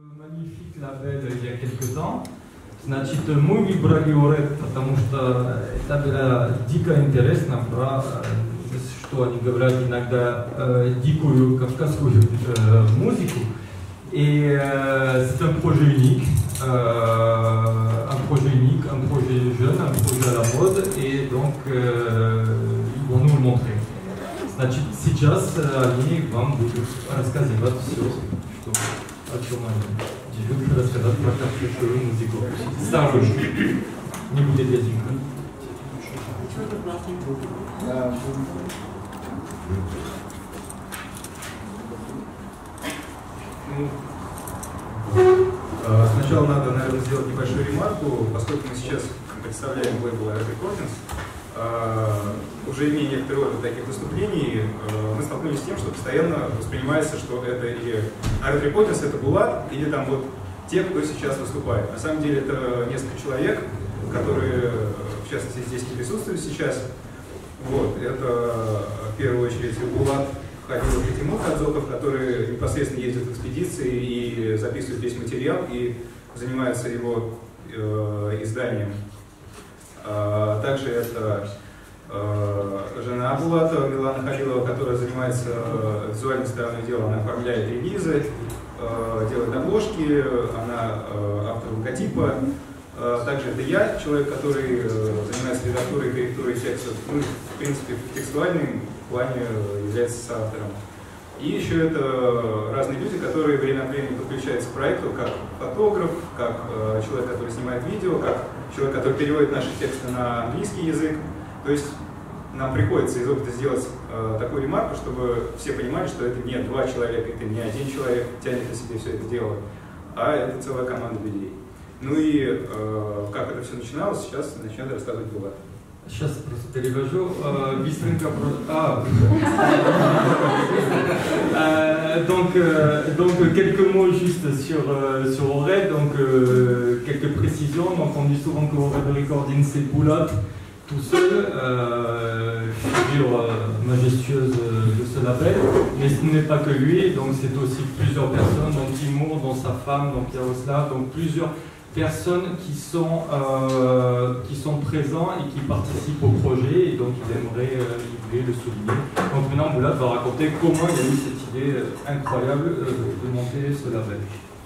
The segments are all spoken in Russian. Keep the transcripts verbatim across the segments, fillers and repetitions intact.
Magnifique label il y a quelques temps. Значит, мы выбрали Оред, потому что это было дико интересно про, что они говорят иногда, дикую кавказскую музыку. Et euh, c'est un projet unique, euh, un projet unique, un projet jeune, un projet à la mode, et donc euh, ils vont nous le montrer. Значит, сейчас они вам будут рассказывать все, что, о чем они будут рассказать про кавказскую музыку. Старую, не будет языка. Сначала надо, наверное, сделать небольшую ремарку, поскольку мы сейчас представляем лейбл Red Recordings, уже имея некоторый опыт таких выступлений, мы столкнулись с тем, что постоянно воспринимается, что это или Red Recordings, это Булат, или там вот те, кто сейчас выступает. На самом деле это несколько человек, которые, в частности, здесь не присутствуют сейчас. Вот, это в первую очередь Булат Хадилов и Тимур Хадзоков, которые непосредственно ездят в экспедиции и записывают весь материал и занимаются его э, изданием. А, также это э, жена Булата, Милана Халилова, которая занимается э, визуальной стороной дела, она оформляет релизы, э, делает обложки, она э, автор логотипа. Э, также это я, человек, который э, занимается редактурой и корректурой текстов, ну, в принципе, в текстуальном плане является соавтором. И еще это разные люди, которые время от времени подключаются к проекту, как фотограф, как э, человек, который снимает видео, как человек, который переводит наши тексты на английский язык. То есть нам приходится из опыта сделать э, такую ремарку, чтобы все понимали, что это не два человека, это не один человек тянет на себе все это дело, а это целая команда людей. Ну и э, как это все начиналось, сейчас начнет рассказывать Булат. Сейчас просто перевожу. Euh, быстренько про... Ah. euh, donc, euh, donc quelques mots juste sur euh, sur Orred. Donc euh, quelques précisions. Donc on dit souvent que Orred Recording c'est Bullat tout seul, euh, figure euh, majestueuse de ce label. Mais ce n'est pas que lui. Donc c'est aussi plusieurs personnes. Donc Timur, dont sa femme, donc Yaroslav, donc plusieurs personnes qui sont, euh, qui sont présents et qui participent au projet, et donc il aimerait, euh, il voulait le souligner. Donc maintenant Bullat va raconter comment il a eu cette idée euh, incroyable euh, de monter ce label.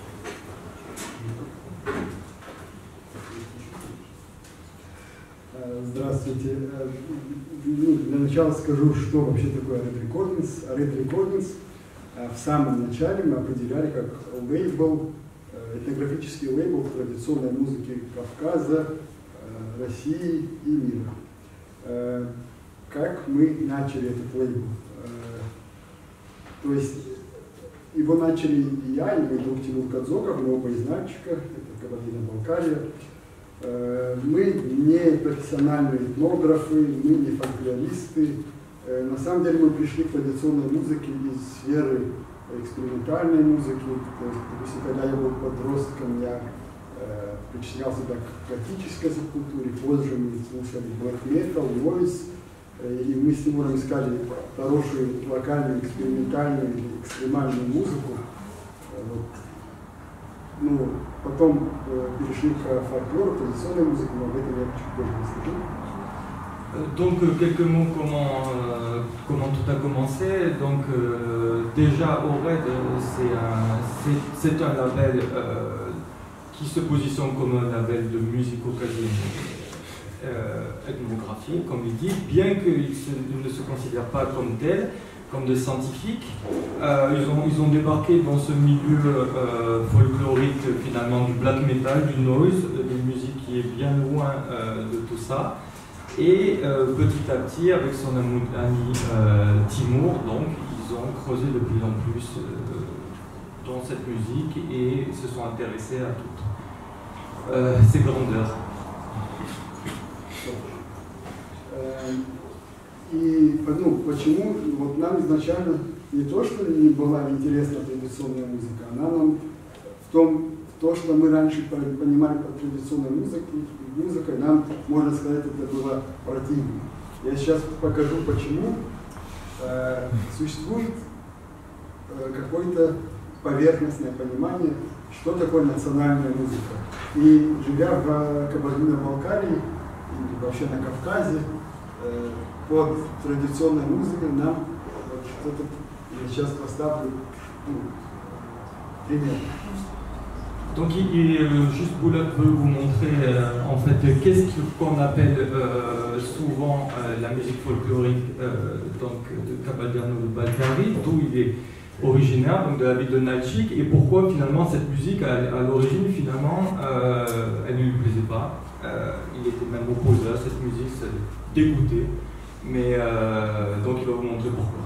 Здравствуйте. Ну, для начала скажу, что вообще такое Red Recordings. Red Recordings в самом начале мы определяли как лейбл, этнографический лейбл традиционной музыки Кавказа, России и мира. Как мы начали этот лейбл? То есть его начали и я, и мой друг Тимур Хадзоков, мы оба из Нальчика, это Кабардино-Балкария. Мы не профессиональные этнографы, мы не фольклористы. На самом деле мы пришли к традиционной музыке из сферы экспериментальной музыки. Допустим, когда я был подростком, я э, причислял себя к классической субкультуре. Позже мы слушали black metal, noise, э, и мы с Тимуром искали хорошую локальную, экспериментальную, экстремальную музыку. Э, вот. Ну, потом э, перешли к фольклору, традиционной музыке, но об этом я чуть позже расскажу. Donc quelques mots comment, euh, comment tout a commencé. Donc euh, déjà Orred c'est un, un label euh, qui se positionne comme un label de musique occasionelle euh, ethnographique, comme il dit, bien qu'il ne se considère pas comme tel, comme des scientifiques. Euh, ils, ont, ils ont débarqué dans ce milieu euh, folklorique finalement du black metal, du noise, d'une musique qui est bien loin euh, de tout ça. Et euh, petit à petit, avec son ami euh, Timur, donc, ils ont creusé de plus en plus euh, dans cette musique et se sont intéressés à toutes euh, ces grandeurs. И ну, почему вот нам изначально не то, что не была интересна традиционная музыка, она нам в том, то, что мы раньше понимали под традиционной музыкой, музыкой, нам, можно сказать, это было противно. Я сейчас покажу, почему. Э, существует э, какой-то поверхностное понимание, что такое национальная музыка. И живя в Кабардино-Балкарии, и вообще на Кавказе, э, под традиционной музыкой нам вот что-то, я сейчас поставлю ну, пример. Donc, il, il, juste Boulat veut vous montrer euh, en fait qu'est-ce qu'on appelle euh, souvent euh, la musique folklorique euh, donc, de Kabardino-Balkari, d'où il est originaire, donc de la ville de Nalchik, et pourquoi finalement cette musique à, à l'origine finalement euh, elle ne lui plaisait pas. Euh, il était même opposé à cette musique, ça le dégoûtait, mais euh, donc il va vous montrer pourquoi.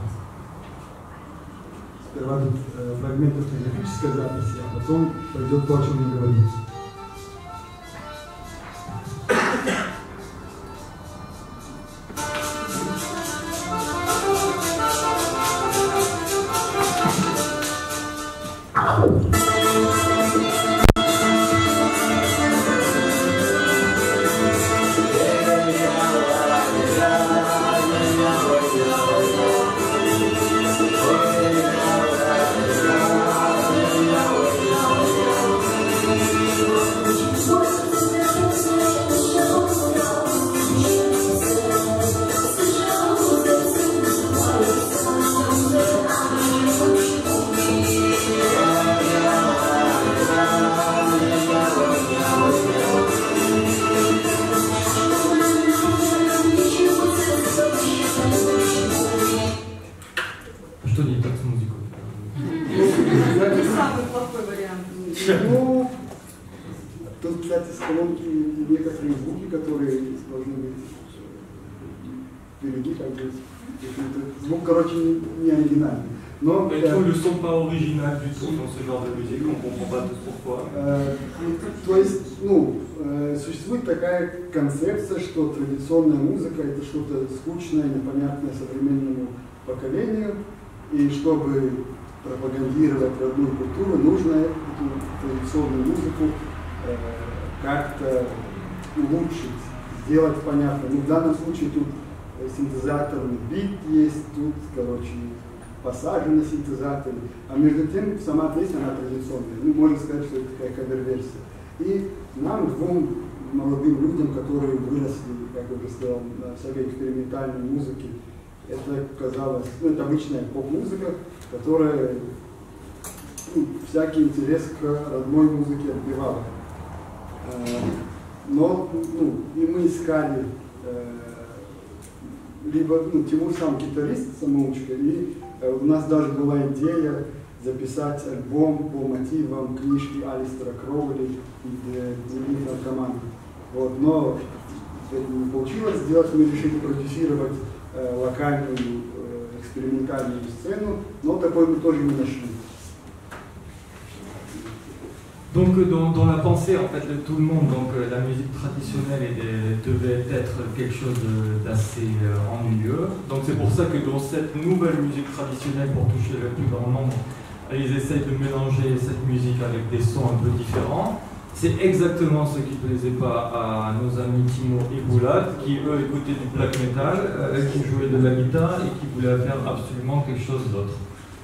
Сперва тут э, фрагмент фотографической записи, а потом пойдет то, о чем я говорил. Ну, тут, кстати, с колонки некоторые звуки, которые должны быть впереди, как бы, звук, короче, не оригинальный. Но, et tout le son pas original du tout dans ce genre de musique, on comprend pas tous pourquoi. Э, то есть, ну, э, существует такая концепция, что традиционная музыка это что-то скучное, непонятное современному поколению, и чтобы пропагандировать родную культуру, нужно эту традиционную музыку э, как-то улучшить, сделать понятно. Ну, в данном случае тут синтезаторный бит есть, тут, короче, пассажи на синтезаторе, а между тем сама песня она традиционная. Ну, можно сказать, что это такая кавер-версия. И нам, двум молодым людям, которые выросли, как я уже сказал, на всякой экспериментальной музыке, это казалось, ну, это обычная поп-музыка, которая ну, всякий интерес к родной музыке отбивала. Но ну, и мы искали либо ну, Тимур сам гитарист, самоучка, и у нас даже была идея записать альбом по мотивам книжки Алистера Кроули «Дневник наркомана». Вот, но это не получилось сделать, мы решили продюсировать э, локальную э, экспериментальную сцену, но такой мы тоже не нашли. Donc dans, dans la pensée en fait de tout le monde, donc la musique traditionnelle est, devait être quelque chose d'assez euh, ennuyeux. Donc c'est pour ça que dans cette nouvelle musique traditionnelle, pour toucher le plus grand nombre, ils essayent de mélanger cette musique avec des sons un peu différents. C'est exactement ce qui ne plaisait pas à nos amis Timo et Boulat, qui eux écoutaient du black metal, euh, qui jouaient de la guitare et qui voulaient faire absolument quelque chose d'autre.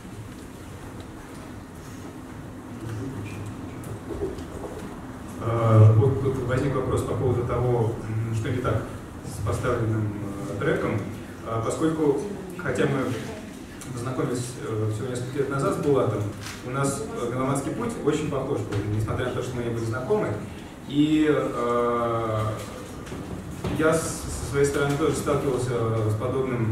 Вот тут возник вопрос по поводу того, что не так с поставленным треком, поскольку, хотя мы познакомились всего несколько лет назад с Булатом, у нас меломанский путь очень похож был, несмотря на то, что мы не были знакомы. И э, я со своей стороны тоже сталкивался с подобным,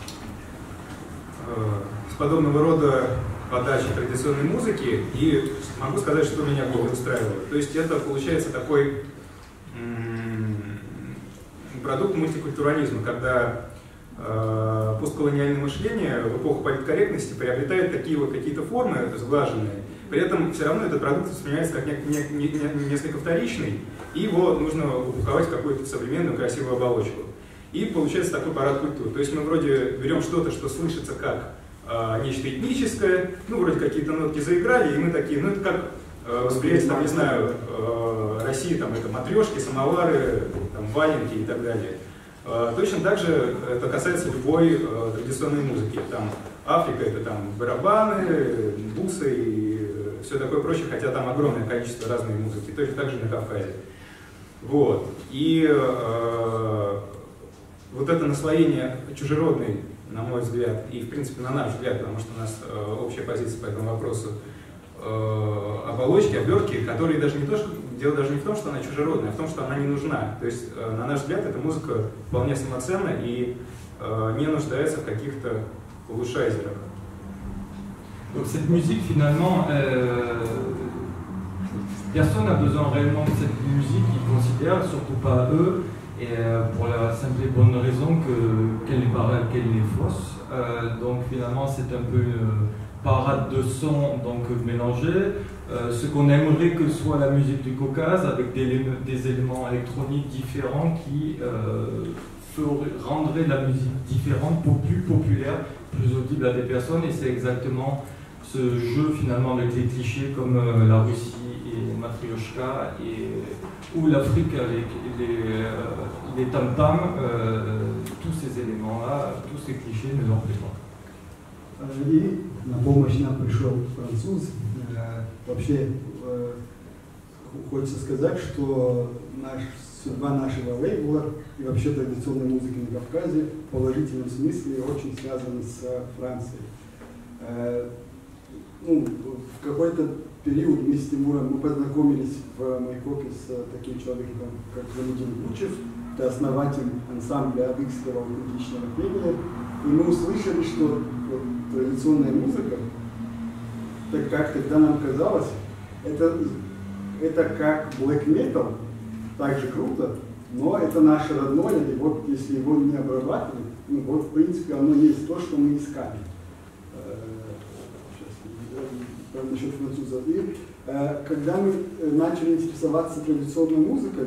э, с подобного рода подачей традиционной музыки, и могу сказать, что меня было устраивало. То есть это получается такой м- продукт мультикультурализма, когда э, постколониальное мышление в эпоху политкорректности приобретает такие вот какие-то формы сглаженные, при этом все равно этот продукт воспринимается как не, не, не, несколько вторичный, и его нужно упаковать в какую-то современную красивую оболочку. И получается такой парад культур. То есть мы вроде берем что-то, что слышится как э, нечто этническое, ну вроде какие-то нотки заиграли, и мы такие, ну это как э, восприятие, там, не знаю, э, России, там это матрешки, самовары, там, валенки и так далее. Э, точно так же это касается любой э, традиционной музыки. Там Африка это там барабаны, бусы и все такое прочее, хотя там огромное количество разной музыки, точно так же на Кавказе. Вот. И э, вот это наслоение чужеродной, на мой взгляд, и в принципе на наш взгляд, потому что у нас э, общая позиция по этому вопросу, э, оболочки, обертки, которые даже не то, что, дело даже не в том, что она чужеродная, а в том, что она не нужна. То есть, э, на наш взгляд, эта музыка вполне самоценна и э, не нуждается в каких-то улучшайзерах. Donc cette musique finalement, euh, personne n'a besoin réellement de cette musique, ils considèrent, surtout pas eux, et euh, pour la simple et bonne raison que qu'elle n'est pas réelle, qu'elle est fausse. Euh, donc finalement c'est un peu une parade de sons donc mélangés. Euh, ce qu'on aimerait que soit la musique du Caucase avec des, des éléments électroniques différents qui euh, ferait, rendrait la musique différente, plus populaire, plus audible à des personnes, et c'est exactement ce jeu finalement avec les clichés comme euh, la Russie et Matryoshka, et, ou l'Afrique avec les, euh, les tam-tams, euh, tous ces éléments-là, tous ces clichés ne leur plaisent pas. И на помощь нам пришел француз. Вообще хочется сказать, что наш, судьба нашего лейбла и вообще традиционной музыки на Кавказе в положительном смысле очень связана с Францией. Ну, в какой-то период мы с Тимуром мы познакомились в Майкопе с таким человеком, как Валентин Кучев, это основатель ансамбля адыгского аутентичного пения, и мы услышали, что вот, традиционная музыка, так как тогда нам казалось, это, это как black metal, также круто, но это наше родное, и вот если его не обрабатывать, ну вот в принципе оно есть то, что мы искали. Сейчас, насчет француза. И когда мы начали интересоваться традиционной музыкой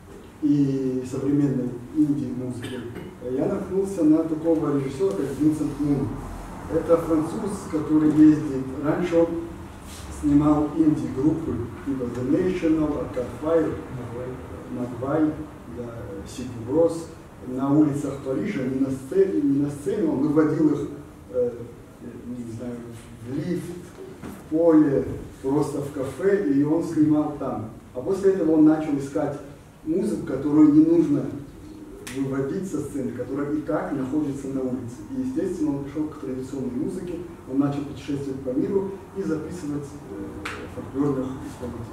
и современной инди-музыкой, я наткнулся на такого режиссера, как Винсент Мун. Это француз, который ездит. Раньше он снимал инди-группы типа The National, Arcade Fire, Magvai, City Bros. На улицах Парижа, не на сцене, не на сцене, он выводил их э, не знаю, в лифт, в поле, просто в кафе, и он снимал там. А после этого он начал искать музыку, которую не нужно выводить со сцены, которая и так находится на улице. И, естественно, он пришел к традиционной музыке, он начал путешествовать по миру и записывать э, фольклорных исполнителей.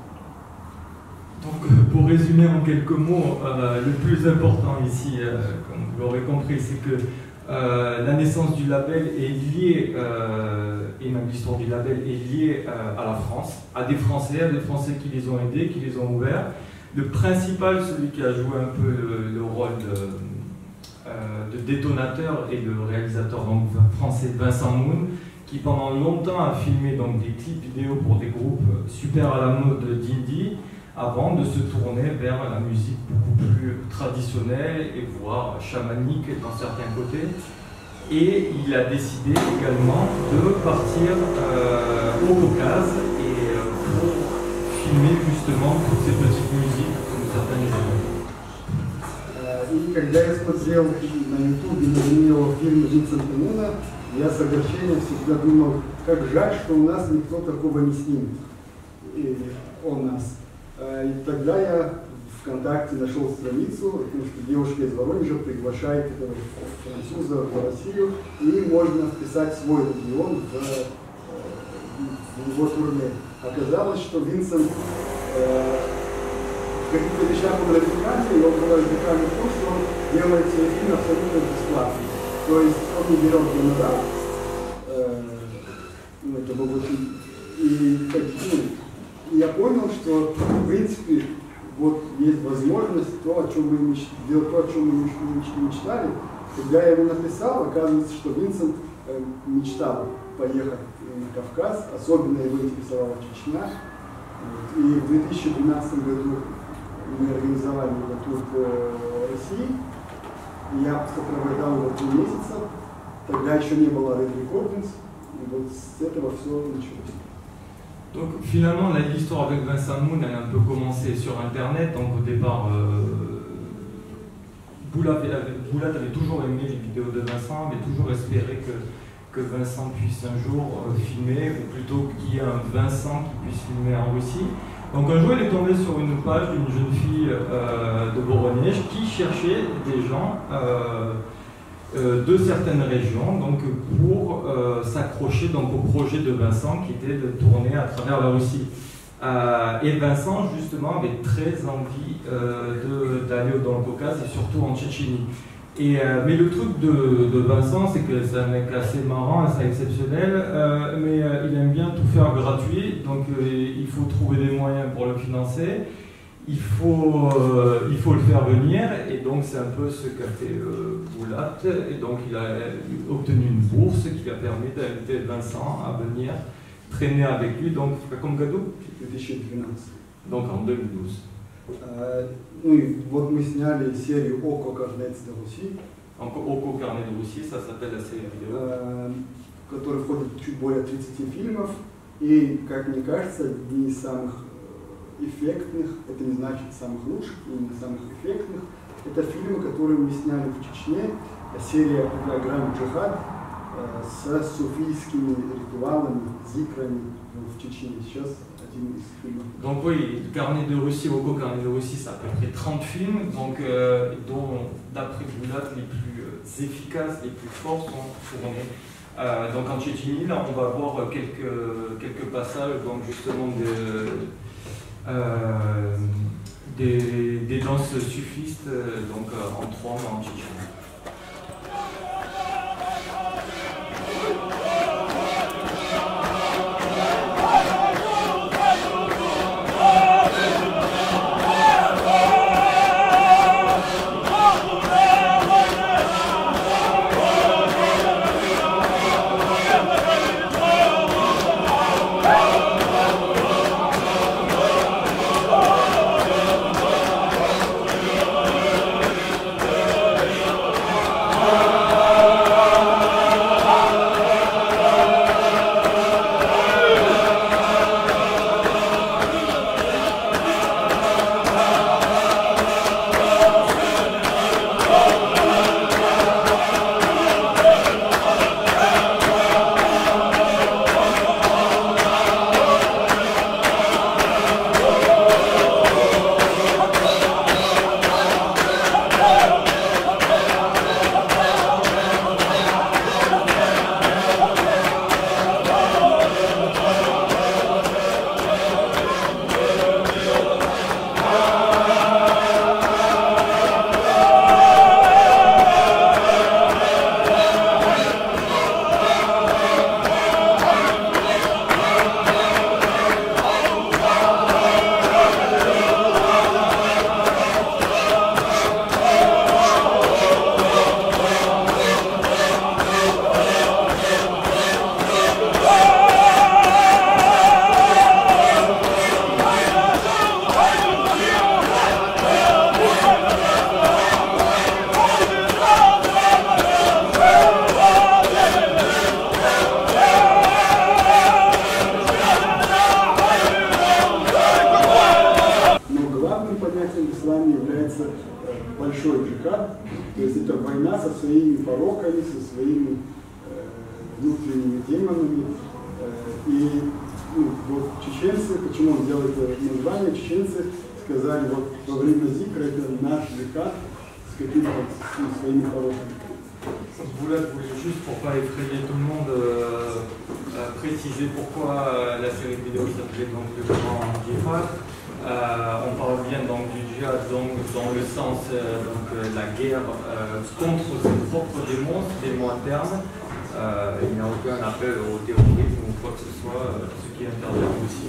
Donc, pour résumer en quelques mots, euh, le plus important ici, euh, comme vous l'aurez compris, c'est que euh, la naissance du label est liée, euh, et même l'histoire du label est liée euh, à la France, à des Français, à des Français qui les ont aidés, qui les ont ouverts. Le principal, celui qui a joué un peu le, le rôle de, euh, de détonateur, est le réalisateur donc, français Vincent Moon, qui pendant longtemps a filmé donc, des clips vidéo pour des groupes super à la mode d'indie, avant de se tourner vers la musique beaucoup plus traditionnelle et voire chamanique dans certains côtés. Et il a décidé également de partir euh, au Caucase et euh, pour filmer justement toutes ces petites musiques comme certains les aiment. И когда я смотрел на ютубе на него фильм Винсента Муна, я с огорчением всегда думал, как жаль, что у нас никто такого не снимет. И о нас. И тогда я ВКонтакте нашел страницу, потому что девушка из Воронежа приглашает этого француза в Россию, и можно вписать свой регион в, в его турне. Оказалось, что Винсент э, в каких-то вещах он радикальный, и он был радикальный в том, что он делает свой фильм абсолютно бесплатно. То есть он не берет гонорар, э, ну, это было очень... И, ну, И я понял, что в принципе вот есть возможность то, о чем мы мечтали, делать то, о чем мы мечтали. Когда я ему написал, оказывается, что Винсент э, мечтал поехать на Кавказ, особенно его интересовала Чечня. Вот. И в две тысячи двенадцатом году мы организовали его тур по России. Я сопровождал его три месяца. Тогда еще не было Red Recordings. И вот с этого все началось. Donc finalement, l'histoire avec Vincent Moon elle a un peu commencé sur Internet. Donc au départ, euh, Boulat avait, avait toujours aimé les vidéos de Vincent, mais toujours espéré que, que Vincent puisse un jour euh, filmer, ou plutôt qu'il y ait un Vincent qui puisse filmer en Russie. Donc un jour, il est tombé sur une page d'une jeune fille euh, de Voronezh qui cherchait des gens euh, euh, de certaines régions donc, pour euh, s'accrocher donc, au projet de Vincent qui était de tourner à travers la Russie. Euh, et Vincent, justement, avait très envie euh, d'aller dans le Caucase et surtout en Tchétchénie. Et, euh, mais le truc de, de Vincent, c'est que c'est un mec assez marrant, assez exceptionnel, euh, mais euh, il aime bien tout faire gratuit, donc euh, il faut trouver des moyens pour le financer, il faut, euh, il faut le faire venir, et donc c'est un peu ce qu'a fait euh, Boulat, et donc il a obtenu une bourse qui lui a permis d'inviter Vincent à venir traîner avec lui, donc в каком году? две тысячи двенадцатый. Donc en deux mille douze. А, ну и вот мы сняли серию «Око Корнец de Russie», Donc Око Корнец de Russie, ça s'appelle la série vidéo. а, в которой входит чуть более тридцати фильмов, и, как мне кажется, одни из самых эффектных, это не значит самых лучших, именно самых эффектных, это фильмы, которые мы сняли в Чечне, серия программ «Джихад» с суфийскими ритуалами, зикрами в Чечне. Сейчас один из фильмов. Donc oui, Carnet de Russie, Oco Carnet de Russie, c'est à peu près trente films, donc, euh, dont, d'après Boulat, les plus euh, efficaces, les plus forts sont tournés. Euh, donc en Tchétchénie, là, on va voir quelques, quelques passages, donc justement de, euh, des, des danses sufistes, donc en trois mois en Tchétchénie. большой джихад, то есть это война со своими пороками, со своими э, внутренними демонами. Э, и ну, вот чеченцы, почему он делает это название, чеченцы сказали, вот во время зикра это наш джихад с какими-то ну, своими пороками. Boulat voulait juste, pour pas effrayer tout le monde, euh, euh, préciser pourquoi euh, la série vidéo s'appelait donc le grand djihad. Euh, on parle bien donc du djihad donc, dans le sens euh, donc, euh, la guerre euh, contre ses propres démons, des démons internes. Euh, il n'y a aucun appel au terrorisme ou quoi que ce soit, euh, ce qui intervient aussi.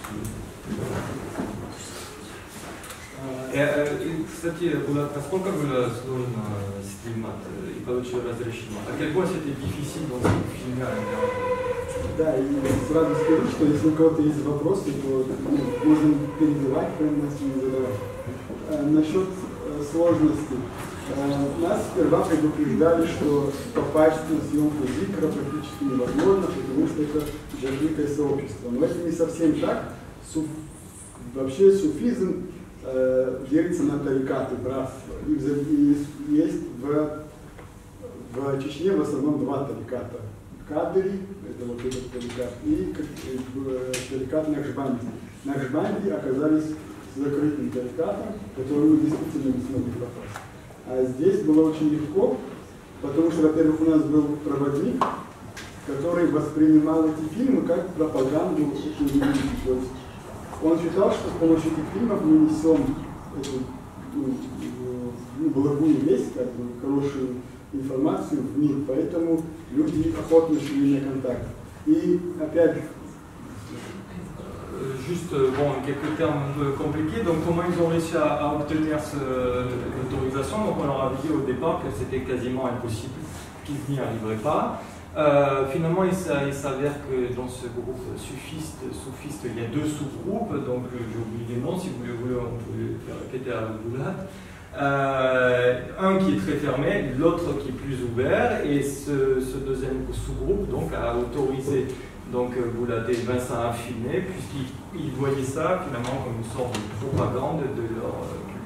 Кстати, Булат, насколько было сложно снимать и получить разрешение? А какой c'était difficile dans ce film? Да, и сразу скажу, что если у кого-то есть вопросы, то ну, можно перебивать, прямо нас не задавать. А, насчет а, сложностей. А, нас сперва предупреждали, что попасть на съемку зикра практически невозможно, потому что это джадликое сообщество. Но это не совсем так. Суф... Вообще суфизм делится на тарикаты, братства. И, и есть в, в Чечне в основном два тариката, Кадри, это вот этот тарикат, и тарикат Накшбанди. Накшбанди оказались закрытым тарикатом, в который мы действительно не смогли попасть. А здесь было очень легко, потому что, во-первых, у нас был проводник, который воспринимал эти фильмы как пропаганду этой религии. То есть он считал, что с помощью этих фильмов мы несем эту ну, ну, благую весть, как бы, хорошую информацию в мир, поэтому люди охотно шли на контакт. Et опять juste bon, quelques termes un peu compliqués. Donc comment ils ont réussi à, à obtenir l'autorisation? Donc on leur avait dit au départ que c'était quasiment impossible, qu'ils n'y arriveraient pas. Euh, finalement, il s'avère que dans ce groupe soufiste, soufiste, il y a deux sous-groupes. Donc j'ai oublié les noms. Si vous voulez, on peut les faire répéter à Boulad. Euh, un qui est très fermé, l'autre qui est plus ouvert, et ce, ce deuxième sous-groupe donc a autorisé donc Boulad et Vincent à filmer, puisqu'ils voyaient ça finalement comme une sorte de propagande de leur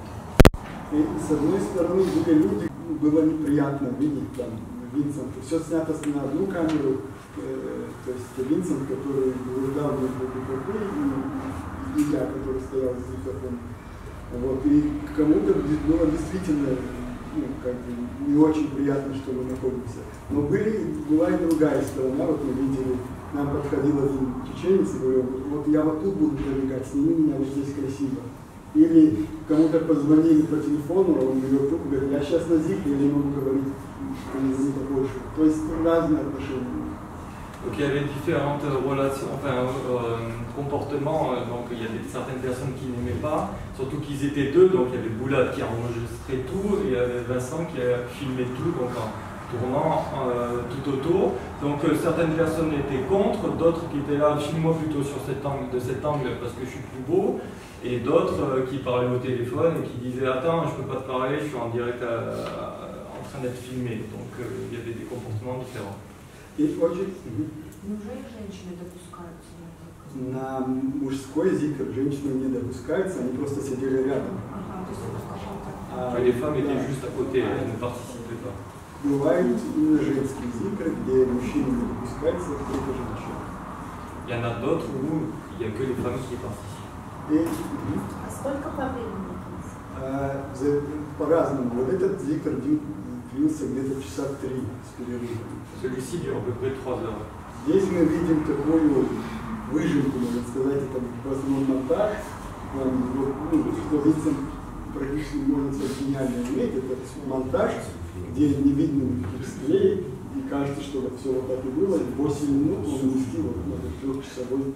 culte. И с одной стороны были люди, было неприятно видеть там Винсента. Все снято на одну камеру, э, то есть Винсент, который наблюдал между толпой, и, и я, который стоял с микрофоном. Вот, и кому-то было действительно ну, как бы не очень приятно, что мы находимся. Но были, была и другая сторона, вот мы видели, нам подходил один чеченец и говорил, вот я вот тут буду пробегать, сними меня вот здесь красиво. Или кому-то позвонили по телефону, а он берет трубку, говорит, я сейчас на зике, я не могу говорить больше. То есть разные отношения. Donc il y avait différentes relations, enfin euh, comportements, donc il y avait certaines personnes qui n'aimaient pas, surtout qu'ils étaient deux, donc il y avait Boulad qui a enregistré tout et il y avait Vincent qui a filmé tout, donc en tournant euh, tout autour. Donc euh, certaines personnes étaient contre, d'autres qui étaient là, filme-moi plutôt sur cet angle, de cet angle parce que je suis plus beau, et d'autres euh, qui parlaient au téléphone et qui disaient attends, je peux pas te parler, je suis en direct à, à, en train d'être filmé. Donc euh, il y avait des comportements différents. И очень Неужели женщины допускаются на на мужской зикр женщины не допускаются, они просто сидели рядом. Ага, то есть это скажем так. А, Les femmes étaient да. juste à côté, elles ne participaient pas. Бывают именно женские зикры, где мужчины не допускаются, только женщины. Il y en a d'autres où il n'y a que les femmes qui participent. И А сколько по времени? а, за- по-разному. Вот этот зикр длил- длился где-то часа три с перерывом. Celui-ci dure à peu près trois heures. Здесь мы видим такую выжимку, можно сказать, это в основном монтаж. Там, вот, ну, что Винсент практически, можно сказать, гениально умеет, это монтаж, где не видно никаких склеек, и кажется, что вот все вот так и было, и восемь минут он нести вот на этот трехчасовой.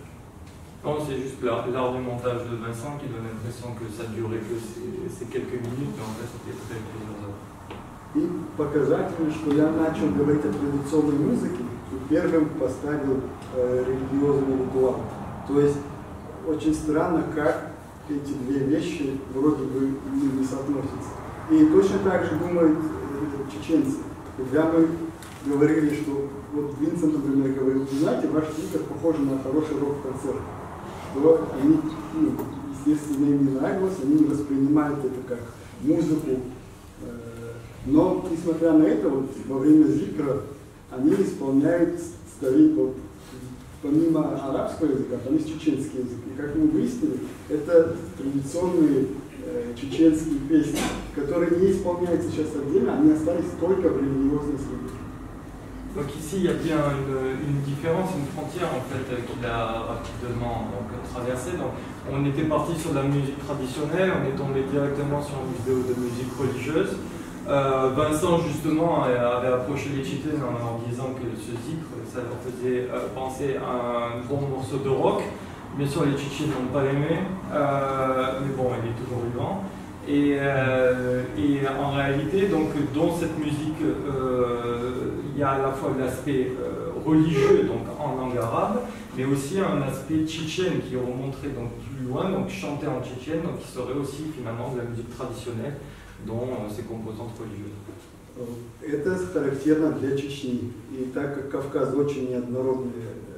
Non, c'est juste l'art l'art du montage de Vincent qui donne l'impression que ça durait que ces, ces quelques minutes, mais en fait c'était très plusieurs heures. И показательно, что я начал говорить о традиционной музыке, и первым поставил э, религиозный ритуал. То есть очень странно, как эти две вещи вроде бы не соотносятся. И точно так же думают э, чеченцы. Когда мы говорили, что вот Винсент, например, говорил, вы знаете, ваш зикр похож на хороший рок-концерт. То они, ну, естественно, им не нравилось, они не воспринимают это как музыку. Но, несмотря на это, вот, во время зикра они исполняют старик, вот, помимо арабского языка, там есть чеченский язык. И как мы выяснили, это традиционные э, чеченские песни, которые не исполняются сейчас отдельно, они остались только в религиозной среде. Donc ici il y a bien une, une différence, une frontière en fait qu'il a rapidement donc, traversée. Donc, on était parti sur de la musique traditionnelle, on est tombé directement sur une vidéo de musique religieuse. Euh, Vincent justement avait approché les Tchétchènes en leur disant que ce zikr, ça leur faisait euh, penser à un bon morceau de rock. Bien sûr les Tchétchènes n'ont pas aimé, euh, mais bon il est toujours vivant. Et, euh, et en réalité, donc, dans cette musique, euh, il y a à la fois l'aspect euh, religieux, donc en langue arabe, mais aussi un aspect tchétchène qui remonterait donc plus loin, donc chanté en tchétchène, donc qui serait aussi finalement de la musique traditionnelle, dont euh, ses composantes religieuses. Это характерно для Чечни. И так как Кавказ очень неоднородный,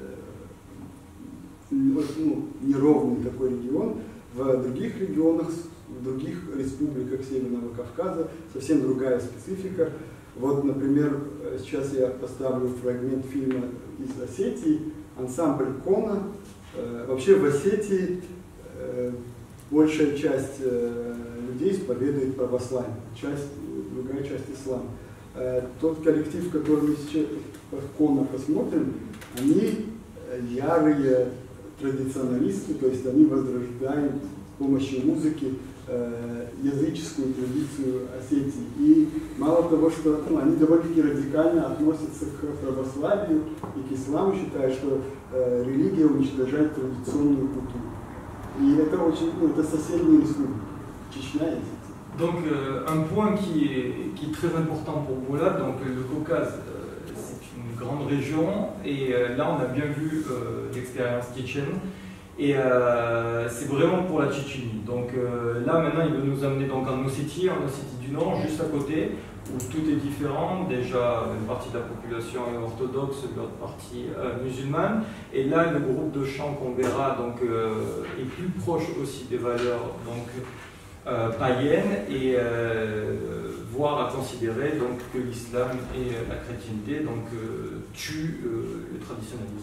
ну, неровный такой регион, в других регионах, в других республиках Северного Кавказа совсем другая специфика. Вот, например, сейчас я поставлю фрагмент фильма из Осетии, ансамбль Кона. Вообще в Осетии большая часть людей исповедует православие, часть, другая часть ислам. Тот коллектив, который мы сейчас в Кона посмотрим, они ярые традиционалисты, то есть они возрождают с помощью музыки языческую традицию Осетии. И мало того, что ну, они довольно-таки радикально относятся к православию и к исламу, считая, что э, религия уничтожает традиционную культуру. И это очень, ну, это соседние республики, Чечня и Осетия. Donc euh, un point qui est, qui est très important pour Boulad, donc le Caucase, euh, c'est une grande région et euh, là on a bien vu euh, l'expérience tchétchène. Et euh, c'est vraiment pour la Tchétchénie. Donc euh, là maintenant il veut nous amener donc en Ossétie, en Ossétie du Nord, juste à côté, où tout est différent. Déjà une partie de la population est orthodoxe, l'autre partie euh, musulmane. Et là le groupe de chant qu'on verra donc, euh, est plus proche aussi des valeurs donc, euh, païennes et euh, voire à considérer donc, que l'islam et la chrétienté donc, euh, tuent euh, le traditionnalisme.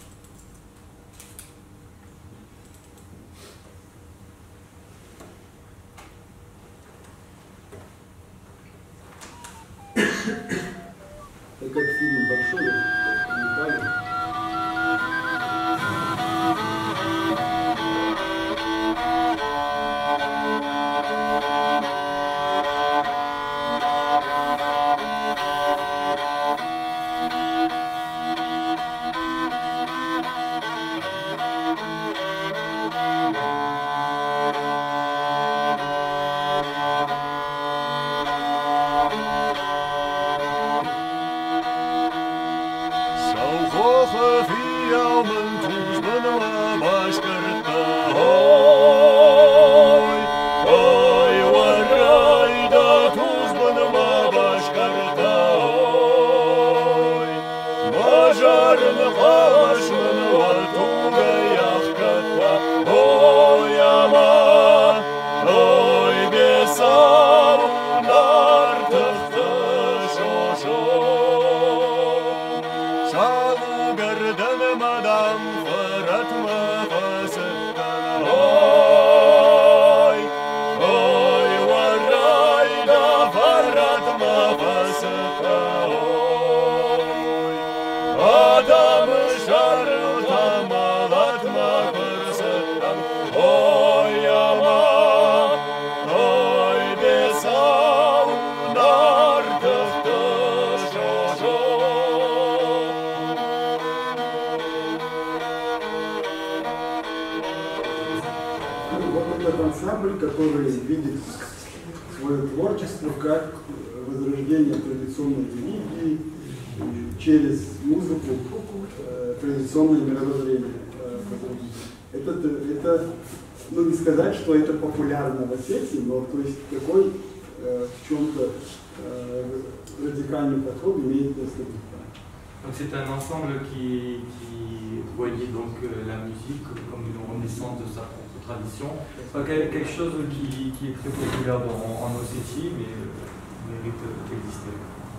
Это как фильм большой, уникальный. Который видит свое творчество как возрождение традиционной религии через музыку, э, традиционное мировоззрение. Э, это, это, ну не сказать, что это популярно в Осетии, но то есть такой э, в чем-то э, радикальный подход имеет место быть. Donc c'est un ensemble qui, qui voyait donc la musique comme une renaissance de sa propre tradition. Pas quelque chose qui, qui est très populaire dans, en Ossétie, mais euh, mérite d'exister.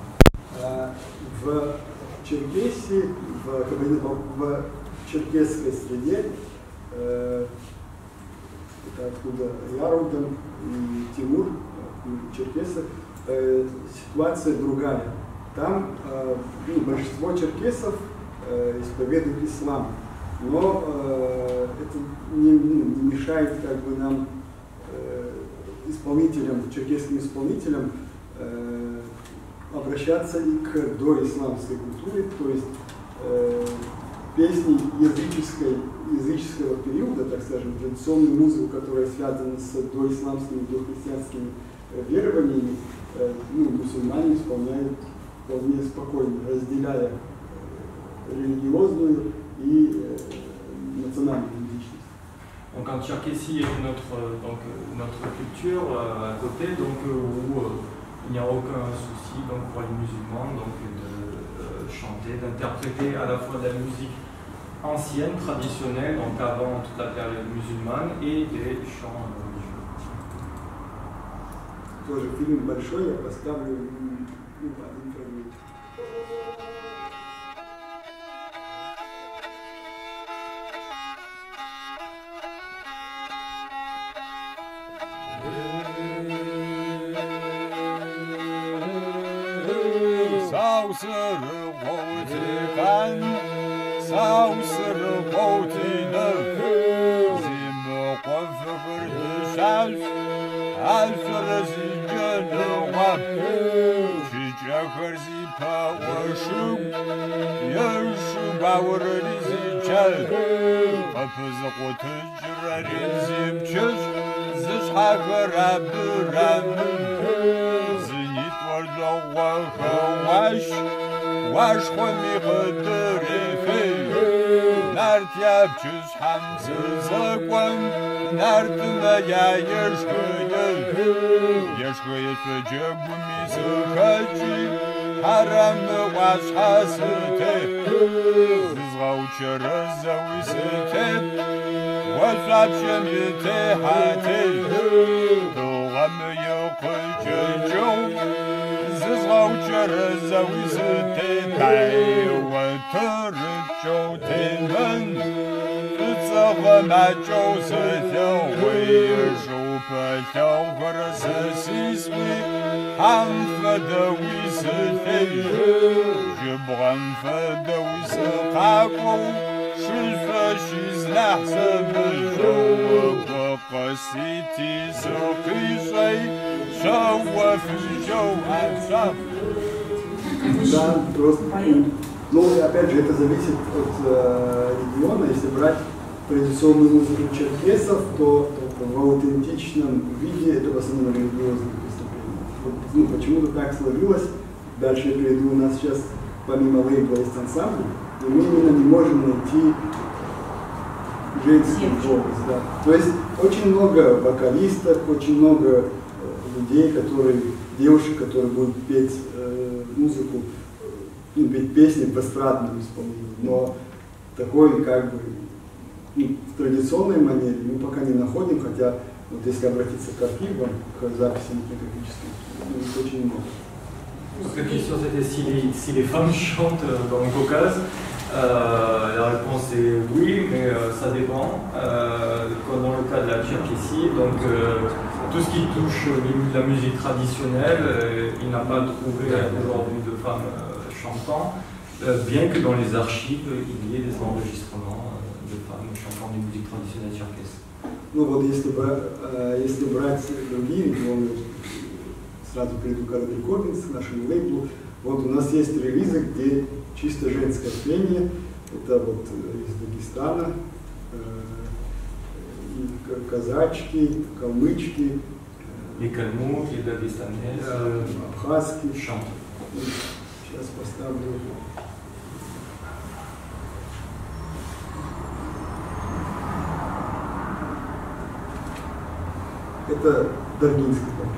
В Черкесии, в, в черкесской среде, э, это откуда я родом, и Тимур, черкесы, э, ситуация другая. Там э, ну, большинство черкесов э, исповедуют ислам, но э, это не, не мешает как бы нам, э, исполнителям, черкесским исполнителям, э, обращаться и к доисламской культуре, то есть э, песни языческой, языческого периода, так скажем, традиционную музыку, которая связана с доисламскими, дохристианскими э, верованиями, э, ну, мусульмане исполняют вполне спокойно, разделяя религиозную и национальную идентичность. Donc en Tchéquie, notre, donc, notre culture euh, à côté, donc, où euh, il n'y a aucun souci donc, pour les musulmans donc, de euh, chanter, d'interpréter à la fois de la musique ancienne, traditionnelle, donc avant toute la période musulmane, et des chants religieux. Тоже фильм большой, я поставлю ну, один фрагмент. Да, просто. Ну, и опять же, это зависит от э, региона. Если брать традиционную музыку черкесов, то, то в аутентичном виде это в основном религиозные преступления. Вот, ну, почему-то так сложилось. Дальше я перейду, у нас сейчас помимо лейбла есть ансамбль, и мы именно не можем найти женский голос. Да. То есть очень много вокалисток, очень много э, людей, которые, девушек, которые будут петь э, музыку, ну, петь песни в эстрадном исполнении, но такой как бы ну, в традиционной манере мы пока не находим, хотя вот если обратиться к архивам, к записям этнографическим, ну, их очень много. La question c'était si les, si les femmes chantent dans le Caucase. Euh, la réponse est oui, mais euh, ça dépend. Euh, comme dans le cas de la Tchéquie, donc euh, tout ce qui touche la musique traditionnelle, euh, il n'a pas trouvé aujourd'hui de femmes euh, chantant, euh, bien que dans les archives il y ait des enregistrements euh, de femmes chantant des musiques traditionnelles tcherkesses. Ну вот если, если брать другие регионы, сразу перейду к Arad Recordings, к нашему лейблу. Вот у нас есть релизы, где чисто женское пение. Это вот из Дагестана, э, казачки, калмычки, les Kalmouks, les Dagestanaises, э, абхазские. chantent. Сейчас поставлю. Это даргинский поход.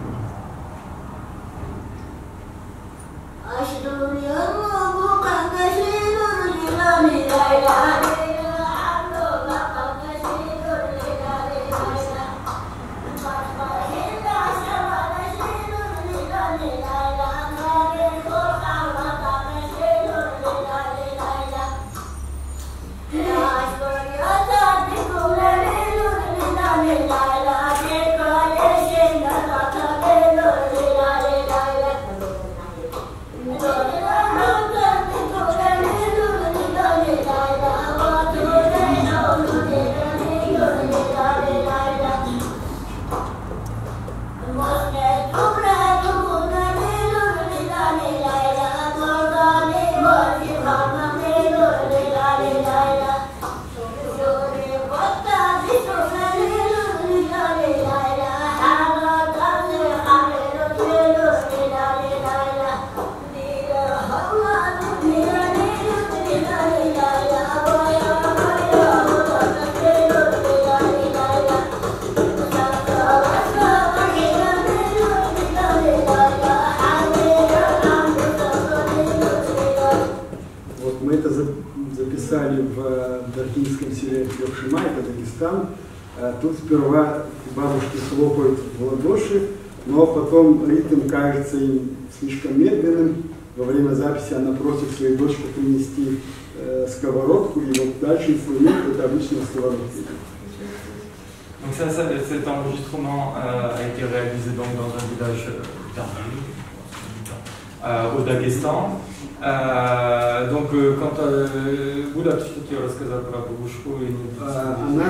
Записали в даргинском селе Йокшима, это Дагестан. Тут сперва бабушки хлопают в ладоши, но потом ритм кажется им слишком медленным. Во время записи она просит свою дочку принести э, сковородку, и вот дальше инструмент это обычная сковородка. Donc ça, ça, cet enregistrement euh, a été réalisé donc dans un village perdu euh, au Daghestan. Euh, donc euh, quand Гуля, что тебе рассказал про бабушку и она,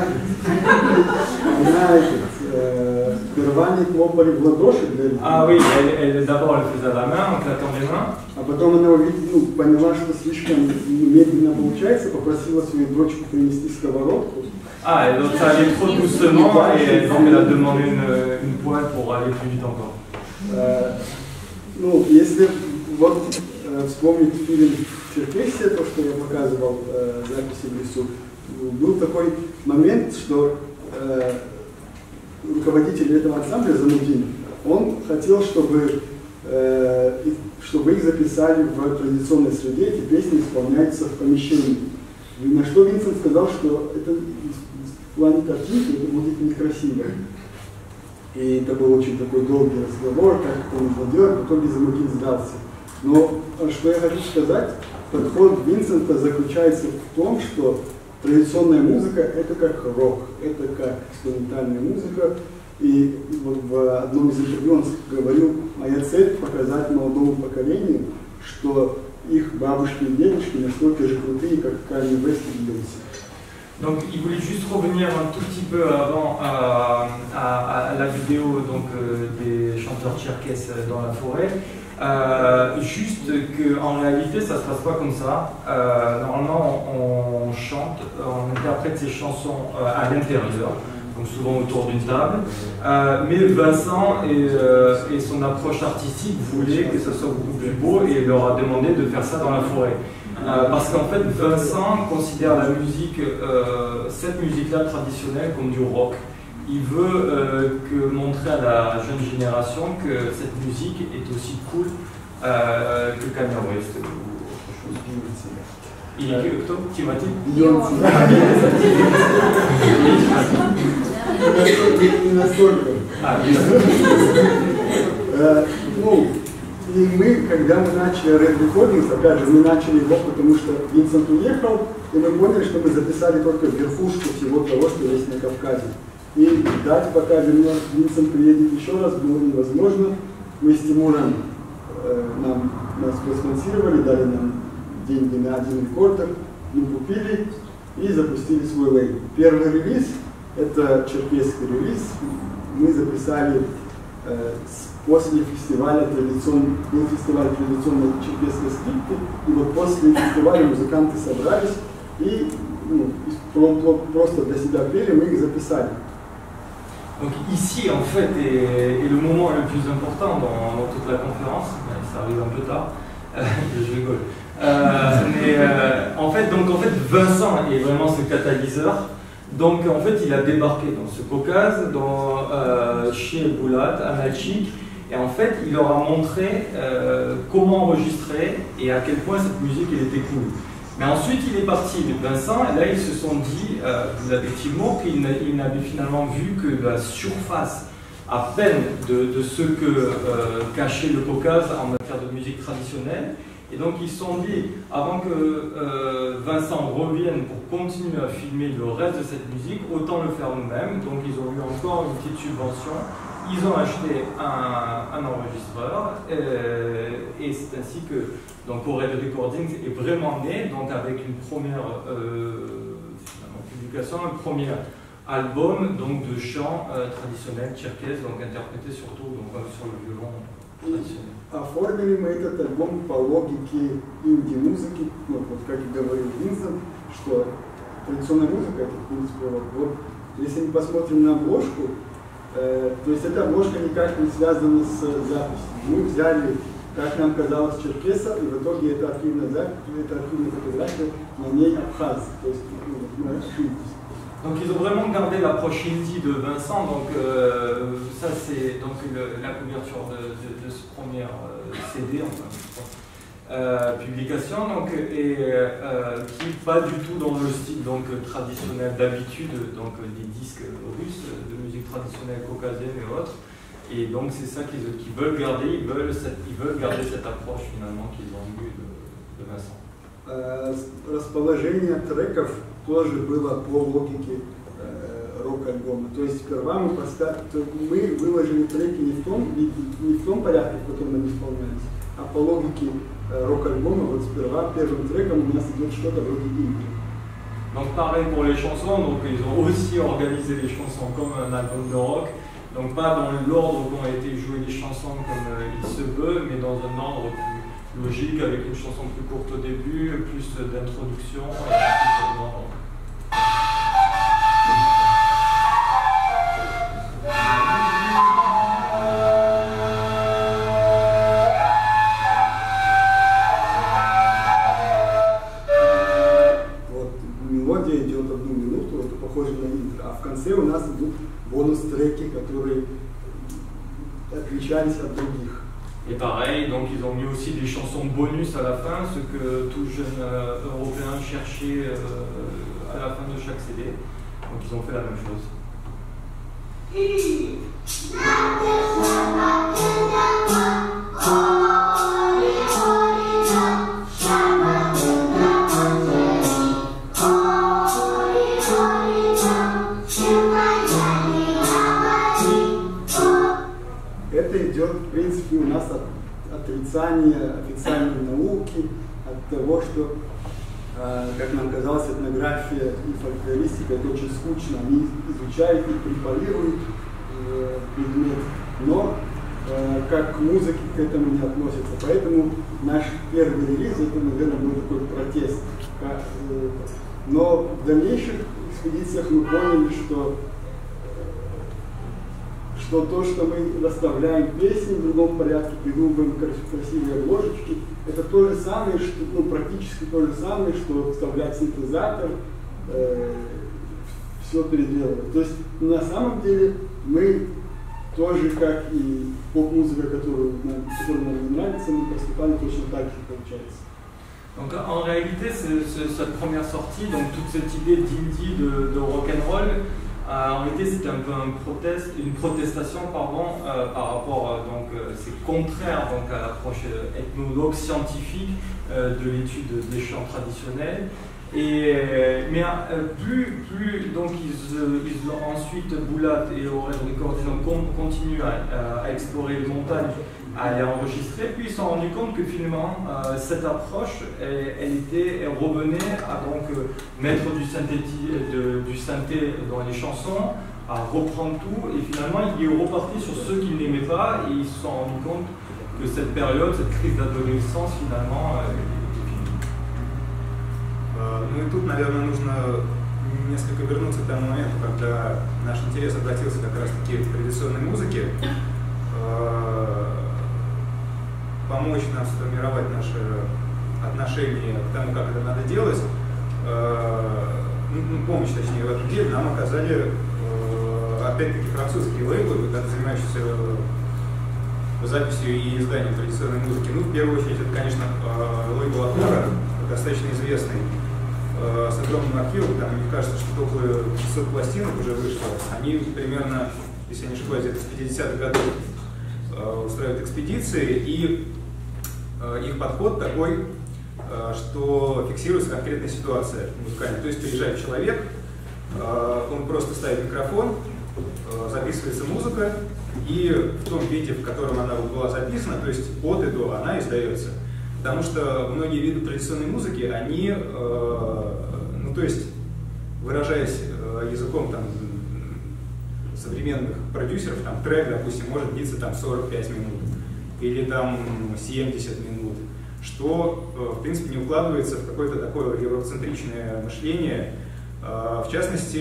она этот, э, сперва не хлопали в ладоши для ритма. Ah oui, elle, elle, d'abord elle faisait à la main en claquant des mains. А потом она увидела, ну, поняла, что слишком медленно получается, попросила свою дочку принести сковородку. Ah, et donc ça allait trop doucement et donc elle a demandé une, une poêle pour aller plus vite encore. Э, ну, если вот э, вспомнить фильм «Черкесия», то, что я показывал э, записи в лесу, был такой момент, что э, руководитель этого ансамбля, Замудин, он хотел, чтобы, э, чтобы их записали в традиционной среде, эти песни исполняются в помещении. И на что Винсент сказал, что это в плане картинки это будет некрасиво. И это был очень такой долгий разговор, как это нужно делать, в итоге Замудин сдался. Но что я хочу сказать, подход Винсента заключается в том, что традиционная музыка это как рок, это как экспериментальная музыка. И вот в одном из интервью он говорил, моя цель показать молодому поколению, что их бабушки и дедушки настолько же крутые, как Канье Уэст и Бейонсе. Donc il voulait juste revenir un tout petit peu avant à, à, à la vidéo donc, euh, des chanteurs tcherkesses dans la forêt. Euh, juste qu'en réalité ça ne se passe pas comme ça. Euh, normalement on, on chante, on interprète ces chansons euh, à l'intérieur, donc souvent autour d'une table. Euh, mais Vincent et, euh, et son approche artistique voulaient que ça soit beaucoup plus beau et il leur a demandé de faire ça dans la forêt. Euh, parce qu'en fait, Vincent considère la musique, euh, cette musique-là traditionnelle comme du rock. Il veut euh, que montrer à la jeune génération que cette musique est aussi cool euh, que Kanye West ou autre chose. И кто? Тимати? Бейонсе. Не настолько. А, ну, и мы, когда мы начали Red Recordings, опять же, мы начали его, потому что Винсент уехал, и мы поняли, что мы записали только верхушку всего того, что есть на Кавказе. И ждать, пока Винсент приедет еще раз, было невозможно. Мы с Тимуром, э, нам, нас проспонсировали, дали нам деньги на один рекордер, мы купили и запустили свой лейбл. Первый релиз, это черкесский релиз, мы записали э, после фестиваля традиционной, был фестиваль традиционной черкесской скрипки, и вот после фестиваля музыканты собрались и ну, просто для себя пели, мы их записали. Donc ici en fait est, est le moment le plus important dans, dans toute la conférence, ça arrive un peu tard, euh, je rigole. Euh, mais euh, en fait, donc en fait Vincent est vraiment ce catalyseur. Donc en fait il a débarqué dans ce Caucase, dans, euh, chez Boulat, à Nalchik, et en fait il leur a montré euh, comment enregistrer et à quel point cette musique elle était cool. Mais ensuite il est parti, Vincent, et là ils se sont dit, euh, effectivement, qu'ils n'avaient finalement vu que la surface à peine de, de ce que euh, cachait le Caucase en matière de musique traditionnelle. Et donc ils se sont dit, avant que euh, Vincent revienne pour continuer à filmer le reste de cette musique, autant le faire nous-mêmes. Donc ils ont eu encore une petite subvention, ils ont acheté un, un enregistreur, et, et c'est ainsi que donc Red Recordings est vraiment né, donc avec une première euh, publication, un premier album donc, de chants euh, traditionnels tcherkesses, donc interprétés surtout donc, sur le violon traditionnel. Оформили мы этот альбом по логике инди-музыки, ну, вот как и говорил Винсент, что традиционная музыка это в принципе вот, вот если мы посмотрим на обложку, э, то есть эта обложка никак не связана с записью. Мы взяли, как нам казалось, черкеса, и в итоге это архивная запись, это архивная фотография, на ней Абхаз, то есть ну, ошиблись. Donc ils ont vraiment gardé l'approche indie de Vincent, donc euh, ça c'est donc le, la couverture de, de, de ce premier euh, C D, enfin, euh, publication, donc, et euh, qui n'est pas du tout dans le style donc, traditionnel d'habitude, donc des disques russes, de musique traditionnelle caucasienne et autres. Et donc c'est ça qu'ils qu'ils veulent garder, ils veulent, cette, ils veulent garder cette approche finalement qu'ils ont eue de, de Vincent. Расположение треков тоже было по логике рок-альбома. То есть сперва мы, поставили, мы выложили треки не в, том, не, не в том порядке, в котором они исполнялись, а по логике рок-альбома. Вот сперва первым треком у нас идет что-то вроде интро. Donc pareil pour les chansons, donc ils ont aussi organisé les chansons comme un album de rock. Donc pas dans l'ordre où ont été jouées les chansons comme euh, il se veut, mais dans un ordre plus logique, avec une chanson plus courte au début, plus d'introduction, et ensuite un ordre. Вот мелодия идет одну минуту, это похоже на интро, а в конце у нас идут бонус-треки, которые отличались от других. Et pareil, donc ils ont mis aussi des chansons bonus à la fin, ce que tout jeune euh, européen cherchait euh, à la fin de chaque C D. Donc ils ont fait la même chose. Это идет, в принципе, у нас от отрицания официальной науки, от того, что, э, как нам казалось, этнография и фольклористика это очень скучно. Они изучают и препарируют э, предмет, но э, как к музыке к этому не относятся. Поэтому наш первый релиз, это, наверное, был такой протест. Как, э, но в дальнейших экспедициях мы поняли, что что то, что мы расставляем песни в другом порядке, придумываем красивые обложечки, это то же самое, что, ну, практически то же самое, что вставлять синтезатор, э, все переделывать. То есть на самом деле мы тоже, как и поп-музыка, которую нам, которая нам не нравится, мы поступали точно так же, получается. Donc en réalité, c'est, c'est, cette première sortie, donc toute cette idée d'indie, de, de rock'n'roll, Euh, en réalité, c'était un peu un proteste, une protestation pardon, euh, par rapport, euh, donc euh, c'est contraire donc, à l'approche euh, ethnologue scientifique euh, de l'étude des chants traditionnels. Et, euh, mais euh, plus, plus donc ils, euh, ils ont ensuite Boulat et Aurel Records, ils ont continué à, à explorer les montagnes, à les enregistrer, puis ils se sont rendus compte que finalement euh, cette approche elle, elle, était, elle revenait à donc euh, mettre du, de, du synthé dans les chansons, à reprendre tout, et finalement ils repartaient sur ceux qu'ils n'aimaient pas, et ils se sont rendus compte que cette période, cette crise d'adolescence finalement euh, était finie. Ну и тут, наверное, нужно несколько вернуться к тому моменту, когда наш интерес обратился как раз-таки к традиционной музыке, помочь нам сформировать наши отношения к тому, как это надо делать, ну, помощь, точнее, в этом деле нам оказали, опять-таки, французские лейблы, занимающиеся записью и изданием традиционной музыки. Ну, в первую очередь, это, конечно, лейбл Атмора, достаточно известный, с огромным архивом, там, мне кажется, что около пятисот пластинок уже вышло. Они примерно, если я не ошибаюсь, где-то с пятидесятых годов устраивают экспедиции, и их подход такой, что фиксируется конкретная ситуация музыкальная. То есть приезжает человек, он просто ставит микрофон, записывается музыка, и в том виде, в котором она была записана, то есть от и до, она издается. Потому что многие виды традиционной музыки, они, ну то есть, выражаясь языком там, современных продюсеров, там трек, допустим, может длиться там сорок пять минут или там семьдесят минут, что в принципе не укладывается в какое-то такое евроцентричное мышление. В частности,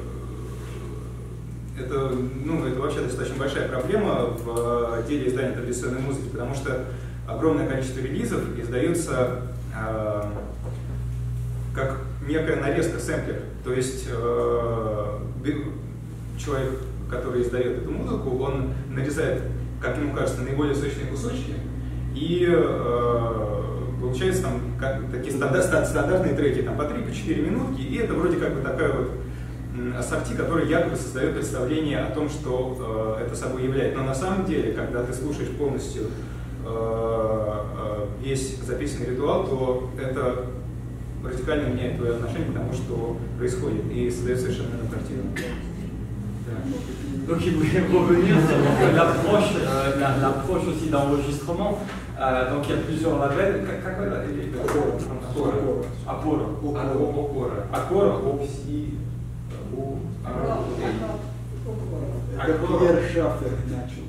это, ну, это вообще достаточно большая проблема в деле издания традиционной музыки, потому что огромное количество релизов издается э, как некая нарезка сэмплер. То есть э, человек, который издает эту музыку, он нарезает, как ему кажется, наиболее сочные кусочки, и э, получается там как, такие стандарт, стандартные треки там, по три-четыре минутки, и это вроде как бы такая вот ассорти, который якобы создает представление о том, что э, это собой является. Но на самом деле, когда ты слушаешь полностью э, э, весь записанный ритуал, то это радикально меняет твое отношение к тому, что происходит, и создает совершенно иную картину. Donc il voulait revenir sur l'approche, euh, l'approche aussi d'enregistrement. Euh, donc il y a plusieurs labels. Apollo. Аккора. Опси. Это Пьер Шафер начал.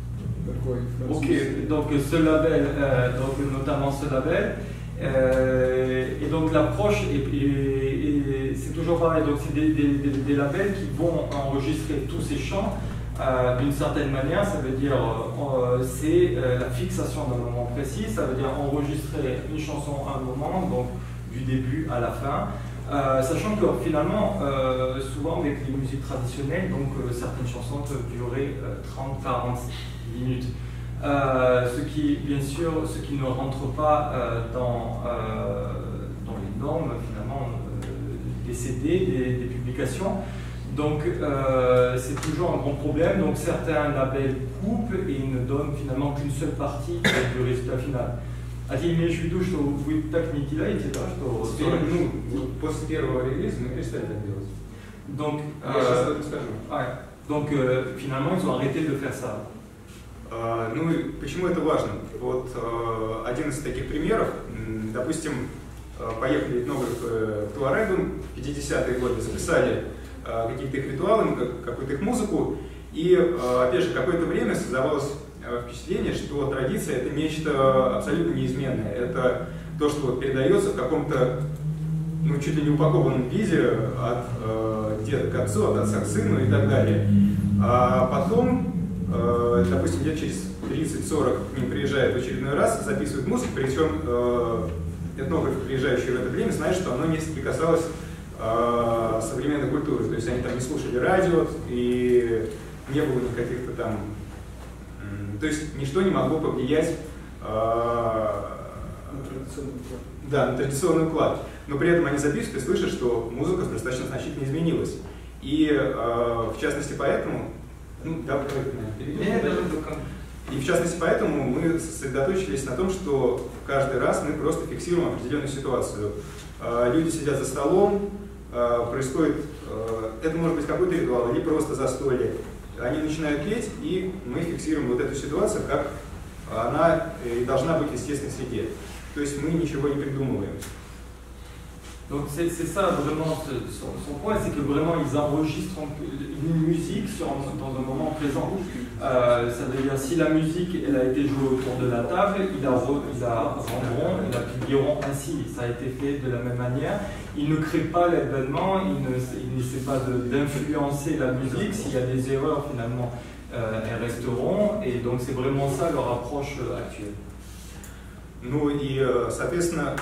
Ok, donc ce label, euh, donc notamment ce label. Euh, et donc l'approche, et, et, et c'est toujours pareil, donc c'est des, des, des, des labels qui vont enregistrer tous ces chants euh, d'une certaine manière. Ça veut dire euh, c'est euh, la fixation d'un moment précis, ça veut dire enregistrer une chanson à un moment, donc du début à la fin, euh, sachant que finalement euh, souvent avec les musiques traditionnelles, donc euh, certaines chansons peuvent durer euh, trente à quarante minutes. Euh, ce qui, bien sûr, ce qui ne rentre pas euh, dans, euh, dans les normes finalement euh, des C D, des, des publications. Donc euh, c'est toujours un grand problème. Donc certains labels coupent et ils ne donnent finalement qu'une seule partie du résultat final. А ты имеешь в виду, что вы так не делаете, да, что... Ну, после первого релиза мы перестали так делать. Donc, Я сейчас об этом скажу. Ouais. Donc euh, finalement, ils ont arrêté de faire ça. Uh, ну и почему это важно? Вот uh, один из таких примеров, допустим, uh, поехали этнографы в Туарегу в пятидесятые годы, записали uh, какие-то их ритуалы, какую-то их музыку, и uh, опять же какое-то время создавалось uh, впечатление, что традиция это нечто абсолютно неизменное, это то, что вот передается в каком-то, ну, чуть ли не упакованном виде от uh, деда к отцу, от отца к сыну и так далее. А потом, допустим, лет через тридцать-сорок к ним приезжает в очередной раз, записывают музыку, причем э, этнографы, приезжающие в это время, знают, что оно не соприкасалось э, с современной культурой. То есть они там не слушали радио, и не было никаких-то там... Э, то есть ничто не могло повлиять э, на традиционный уклад. Да, на традиционный уклад. Но при этом они записывают и слышат, что музыка достаточно значительно изменилась. И э, в частности поэтому... Ну, да, и в частности поэтому мы сосредоточились на том, что каждый раз мы просто фиксируем определенную ситуацию. Люди сидят за столом, происходит, это может быть какой-то ритуал или просто застолье. Они начинают петь, и мы фиксируем вот эту ситуацию, как она и должна быть в естественной среде. То есть мы ничего не придумываем. Donc c'est ça vraiment son, son point, c'est que vraiment ils enregistrent une musique sur, dans un moment présent. Euh, ça veut dire si la musique elle a été jouée autour de la table, ils la, ils la rendront, ils la publieront ainsi. Ça a été fait de la même manière. Ils ne créent pas l'événement, ils n'essaient pas d'influencer la musique. S'il y a des erreurs finalement, euh, elles resteront. Et donc c'est vraiment ça leur approche actuelle. Ну и, соответственно,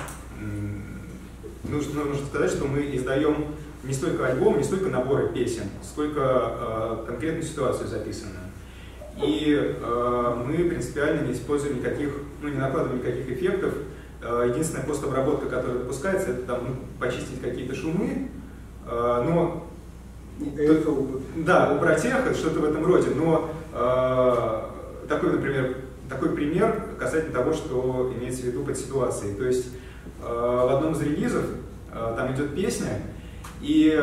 Нужно, нужно сказать, что мы издаем не столько альбом, не столько наборы песен, сколько э, конкретную ситуацию записанную. И э, мы принципиально не используем никаких, ну не накладываем никаких эффектов. Э, единственная постобработка, которая допускается, это там, ну, почистить какие-то шумы, э, но... Эхо. Да, убрать эхо, что-то в этом роде, но э, такой, например, такой пример касательно того, что имеется в виду под ситуацией. То есть в одном из релизов там идет песня, и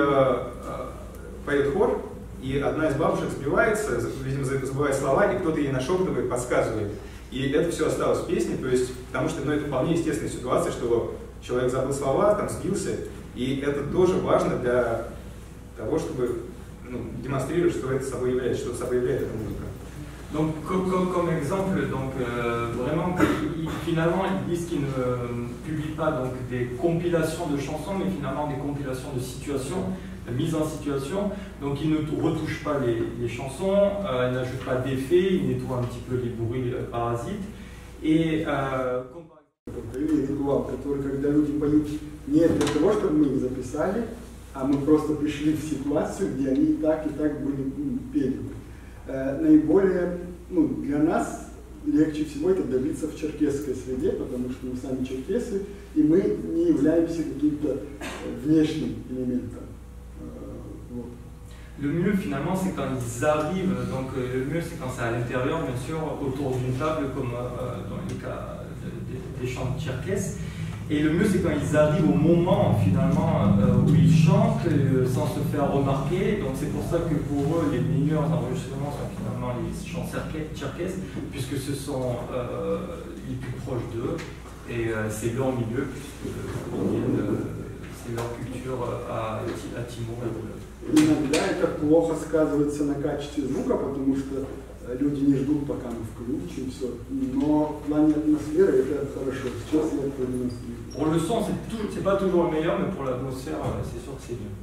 поет хор, и одна из бабушек сбивается, видимо, забывает слова, и кто-то ей нашептывает, подсказывает. И это все осталось в песне, то есть, потому что ну, это вполне естественная ситуация, что человек забыл слова, там сбился, и это тоже важно для того, чтобы ну, демонстрировать, что это собой является, что собой является эта музыка. Donc, comme, comme, comme exemple, donc, euh, vraiment, ils, finalement, ils disent qu'ils ne publient pas donc, des compilations de chansons, mais finalement des compilations de situations, de mise en situation. Donc, ils ne retouchent pas les, les chansons, euh, ils n'ajoutent pas d'effets, ils nettoient un petit peu les bruits euh, parasites. Et, euh, ритуал, который, когда люди поют не для того, чтобы мы их записали, а мы просто пришли в ситуацию, где они и так, и так были пели. Наиболее, ну, для нас легче всего это добиться в черкесской среде, потому что мы сами черкесы, и мы не являемся каким-то внешним элементом. Вот. Le mieux finalement c'est quand ils arrivent, donc euh, le mieux c'est quand c'est à l'intérieur bien sûr, autour d'une table comme euh, dans les cas de, de, des chants tcherkesses. Et le mieux c'est quand ils arrivent au moment finalement euh, où ils chantent euh, sans se faire remarquer. Donc c'est pour ça que pour eux les meilleurs enregistrements sont finalement les chants tcherkesses, puisque ce sont euh, les plus proches d'eux et euh, c'est leur milieu, puisque euh, c'est leur culture à, à Timor. Иногда это плохо сказывается на качестве звука, потому что люди не ждут, пока мы включим все. Но в плане атмосферы это хорошо. Сейчас я продемонстрирую. Pour le son, c'est pas toujours le meilleur, mais pour l'atmosphère, c'est sûr que c'est mieux.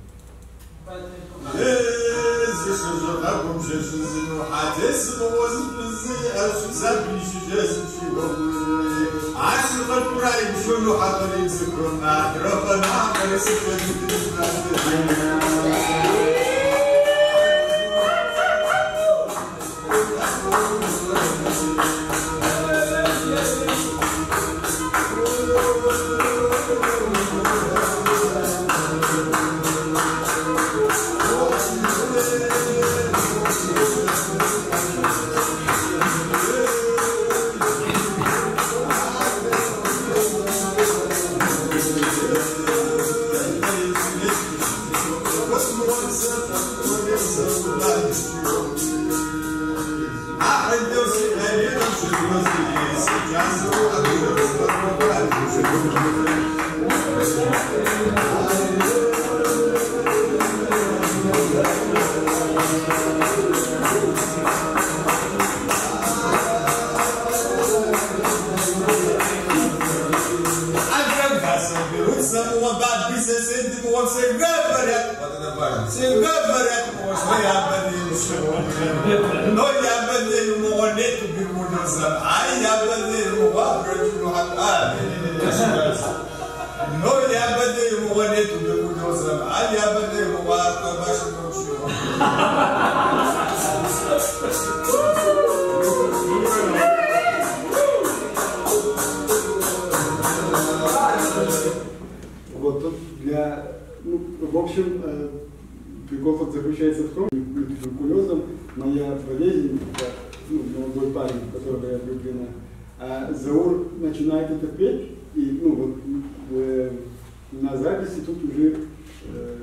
Вот тут для, ну, в общем, э, прикол тут заключается в том, что туберкулезом моя болезнь, как, ну, молодой парень, в которого я влюблена, а Заур начинает это петь, и ну, вот, э, на записи тут уже э,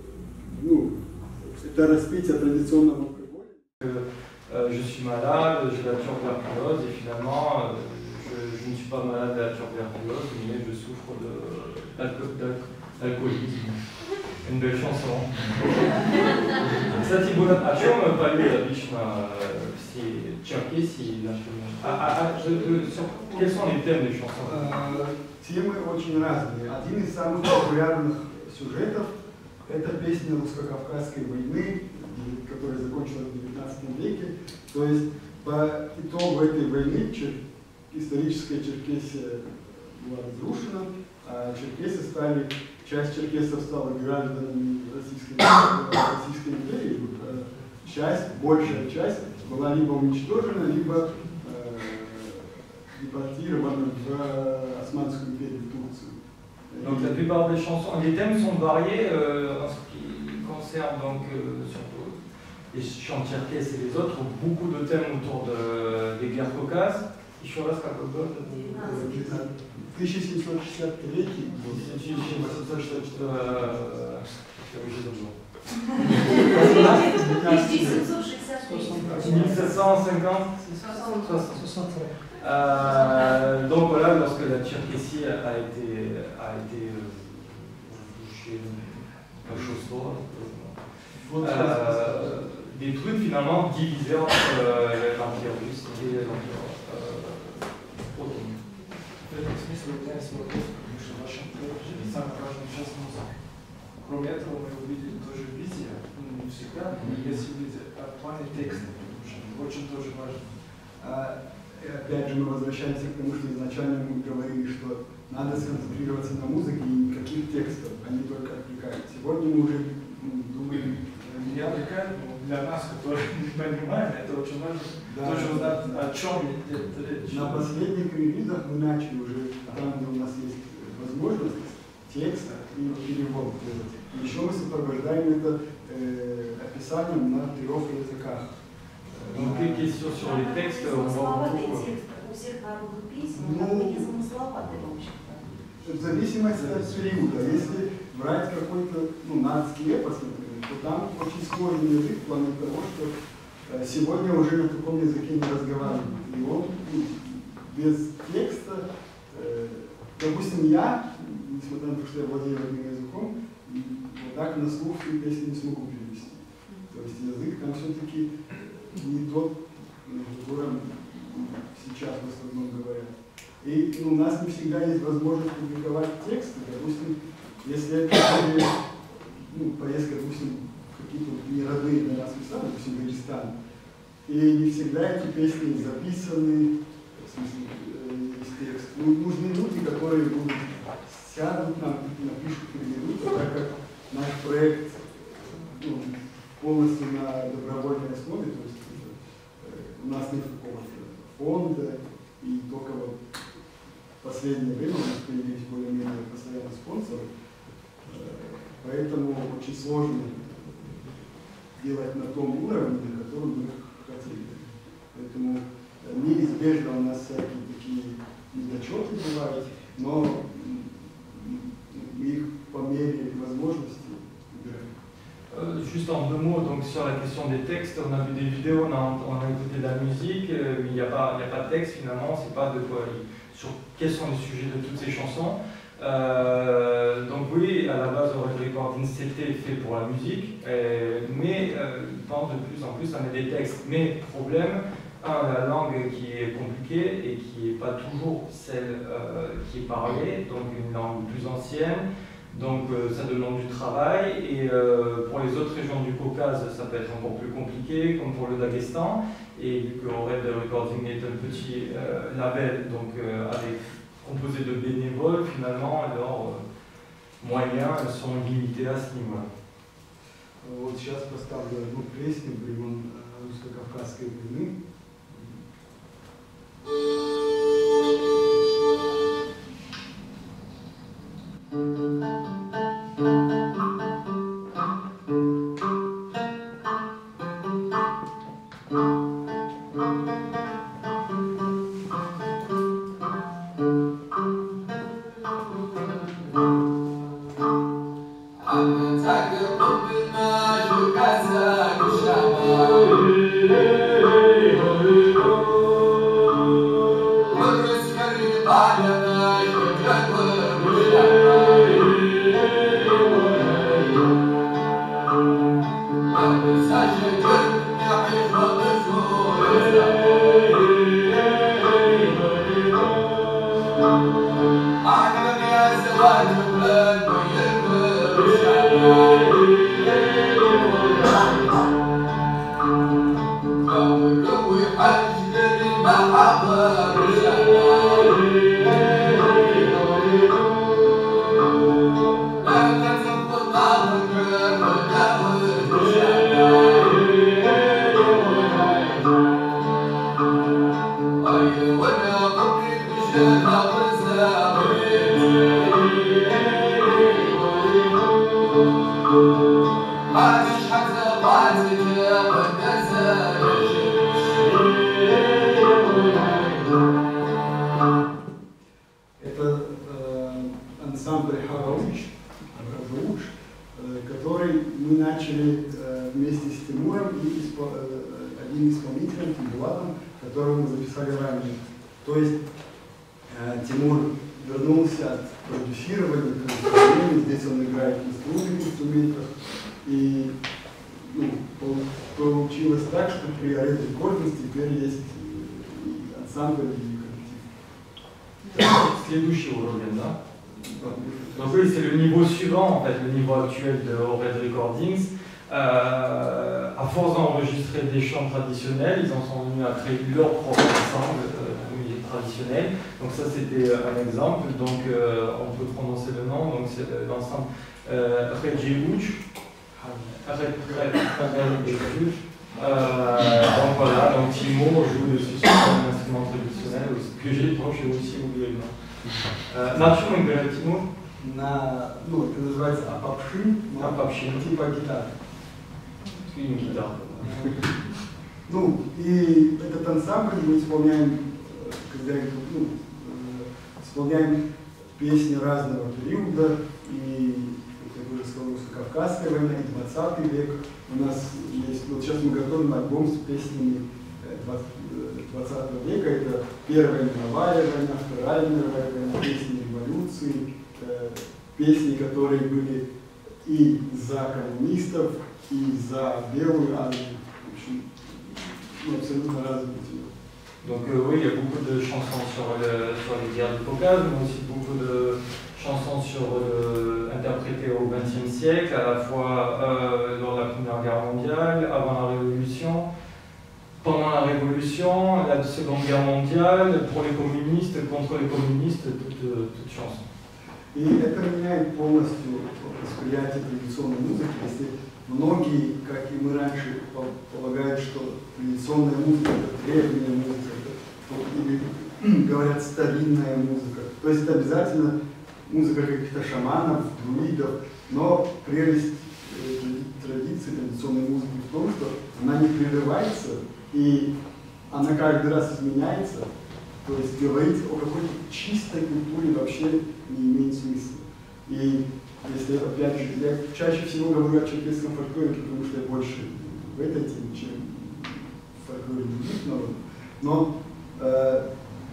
ну, это распитие традиционного алкоголя. Je suis malade, j'ai la tuberculose et finalement je, je ne suis pas malade de la tuberculose mais je souffre d'alcoolisme. Une belle chanson. Кстати, будут о чем поют обычно все черкесы наши? Quels sont les thèmes des chansons? Темы очень разные. Один из самых популярных сюжетов – это песня русско-кавказской войны, которая закончилась в девятнадцатом веке. То есть по итогу этой войны историческая Черкесия была разрушена, а черкесы стали, часть черкесов стала гражданами Российской, Российской империи, часть, большая часть была либо уничтожена, либо э, депортирована в Османскую империю, в Турцию. Donc la plupart des chansons, les thèmes sont variés euh, en ce qui concerne donc euh, surtout les chants tcherkesses et les autres, beaucoup de thèmes autour de, des guerres caucases. Еще раз как бы год? тысяча семьсот шестьдесят третий. тысяча восемьсот шестьдесят четвёртый. Я уже забыл. тысяча семьсот шестьдесят третий. mille sept cent cinquante. Euh, donc voilà, lorsque la Tcherkessie a été, a été touchée un chausseau, euh, détruite finalement, divisée entre euh, l'Empire russe et l'Empire ottoman. В этом смысле у меня есть вопрос, потому что в вашем проекте самый важный час музыки. Кроме этого, мы увидели тоже визия, ну, не всегда, но есть визия в плане текста, потому что очень тоже важно. И опять же мы возвращаемся к тому, что изначально мы говорили, что надо сконцентрироваться на музыке и никаких текстов, а не только отвлекать. Сегодня мы уже ну, думаем... Не отвлекать, но для нас, которые не понимаем, это очень важно. Да, тоже узнать, да. о чем идет речь. На последних релизах мы начали уже, там, где у нас есть возможность, текст и перевод делать. Еще мы сопровождаем это э, описанием на трех языках. Donc les questions sur les textes, on voit beaucoup. У всех народных писем, Ну, они не замысловатые, в общем-то. В зависимости от периода. Если брать какой-то ну, нацкий эпос, например, то там очень сложный язык в плане того, что э, сегодня уже на таком языке не разговаривают. И он ну, без текста, э, допустим, я, несмотря на то, что я владею одним языком, вот так на слух всю песню не смогу перевести. То есть язык там все-таки не тот, на котором сейчас в основном говорят. И ну, у нас не всегда есть возможность публиковать тексты. Допустим, если это ну, поездка, допустим, какие-то не родные для нас места, допустим, Дагестан, и не всегда эти песни записаны, в смысле, есть текст. Ну, нужны люди, которые будут сядут, нам напишут, переведут, так как наш проект ну, полностью на добровольной основе, то есть у нас нет какого-то фонда, и только вот в последнее время у нас появились более-менее постоянные спонсоры, поэтому очень сложно делать на том уровне, на котором мы хотели. Поэтому неизбежно у нас всякие такие недочеты бывают, но мы их по мере возможности убираем. Euh, juste en deux mots, donc sur la question des textes, on a vu des vidéos, on a, on a écouté de la musique, euh, mais il n'y a, a pas de texte finalement, c'est pas de quoi, sur quels sont les sujets de toutes ces chansons. Euh, donc oui, à la base, Red Recording c'était fait pour la musique, euh, mais euh, ils pensent de plus en plus à mettre des textes. Mais problème, un, la langue qui est compliquée et qui n'est pas toujours celle euh, qui est parlée, donc une langue plus ancienne. Donc euh, ça demande du travail et euh, pour les autres régions du Caucase ça peut être encore plus compliqué comme pour le Daghestan et vu que Red Recording est un petit euh, label donc euh, avec, composé de bénévoles finalement leurs euh, moyens sont limités à ce niveau-là. Вот сейчас поставлю одну песню времен русско-кавказской войны. Следующий уровень, да? Donc oui, c'est le niveau suivant, en fait, le niveau actuel de Red Recordings. Euh, à force d'enregistrer des chants traditionnels, ils en sont venus à créer leur propre ensemble euh, musique traditionnelle. Donc ça, c'était un exemple. Donc euh, on peut prononcer le nom. Donc c'est l'ensemble euh, Redjewuch. Euh, donc voilà, donc Timo joue dessus sur un instrument traditionnel que j'ai, dont j'ai aussi oublié le nom. Euh, Nacho, Timo? на, ну, это называется апапшин, но Апапшин. типа гитара. Une guitare. Ну, и этот ансамбль мы исполняем, э, когда ну, э, исполняем песни разного периода, и, как я уже сказал, Кавказская война, и двадцатый век. У нас есть, вот сейчас мы готовим альбом с песнями двадцатого века. Это Первая мировая война, Вторая мировая война, песни революции, э, песни, которые были и за коммунистов, и за белую армию. В общем, ну, абсолютно разные мотивы. Donc euh, oui, il y a beaucoup de chansons sur, le, sur les guerres du Caucase, mais aussi beaucoup de chansons sur, euh, interprétées au vingtième siècle, à la fois euh, lors de la Première Guerre mondiale, avant la Révolution, pendant la Révolution, la Seconde Guerre mondiale, pour les communistes, contre les communistes, toutes, toutes chansons. И это меняет полностью восприятие традиционной музыки. Если многие, как и мы раньше, полагают, что традиционная музыка – это древняя музыка, или говорят старинная музыка, то есть это обязательно музыка каких-то шаманов, друидов, но прелесть традиции традиционной музыки в том, что она не прерывается, и она каждый раз изменяется. То есть говорить о какой-то чистой культуре вообще не имеет смысла. И если, опять же, я чаще всего говорю о черкесском фольклоре, потому что я больше в этой теме, чем в фольклоре других народов. Но э,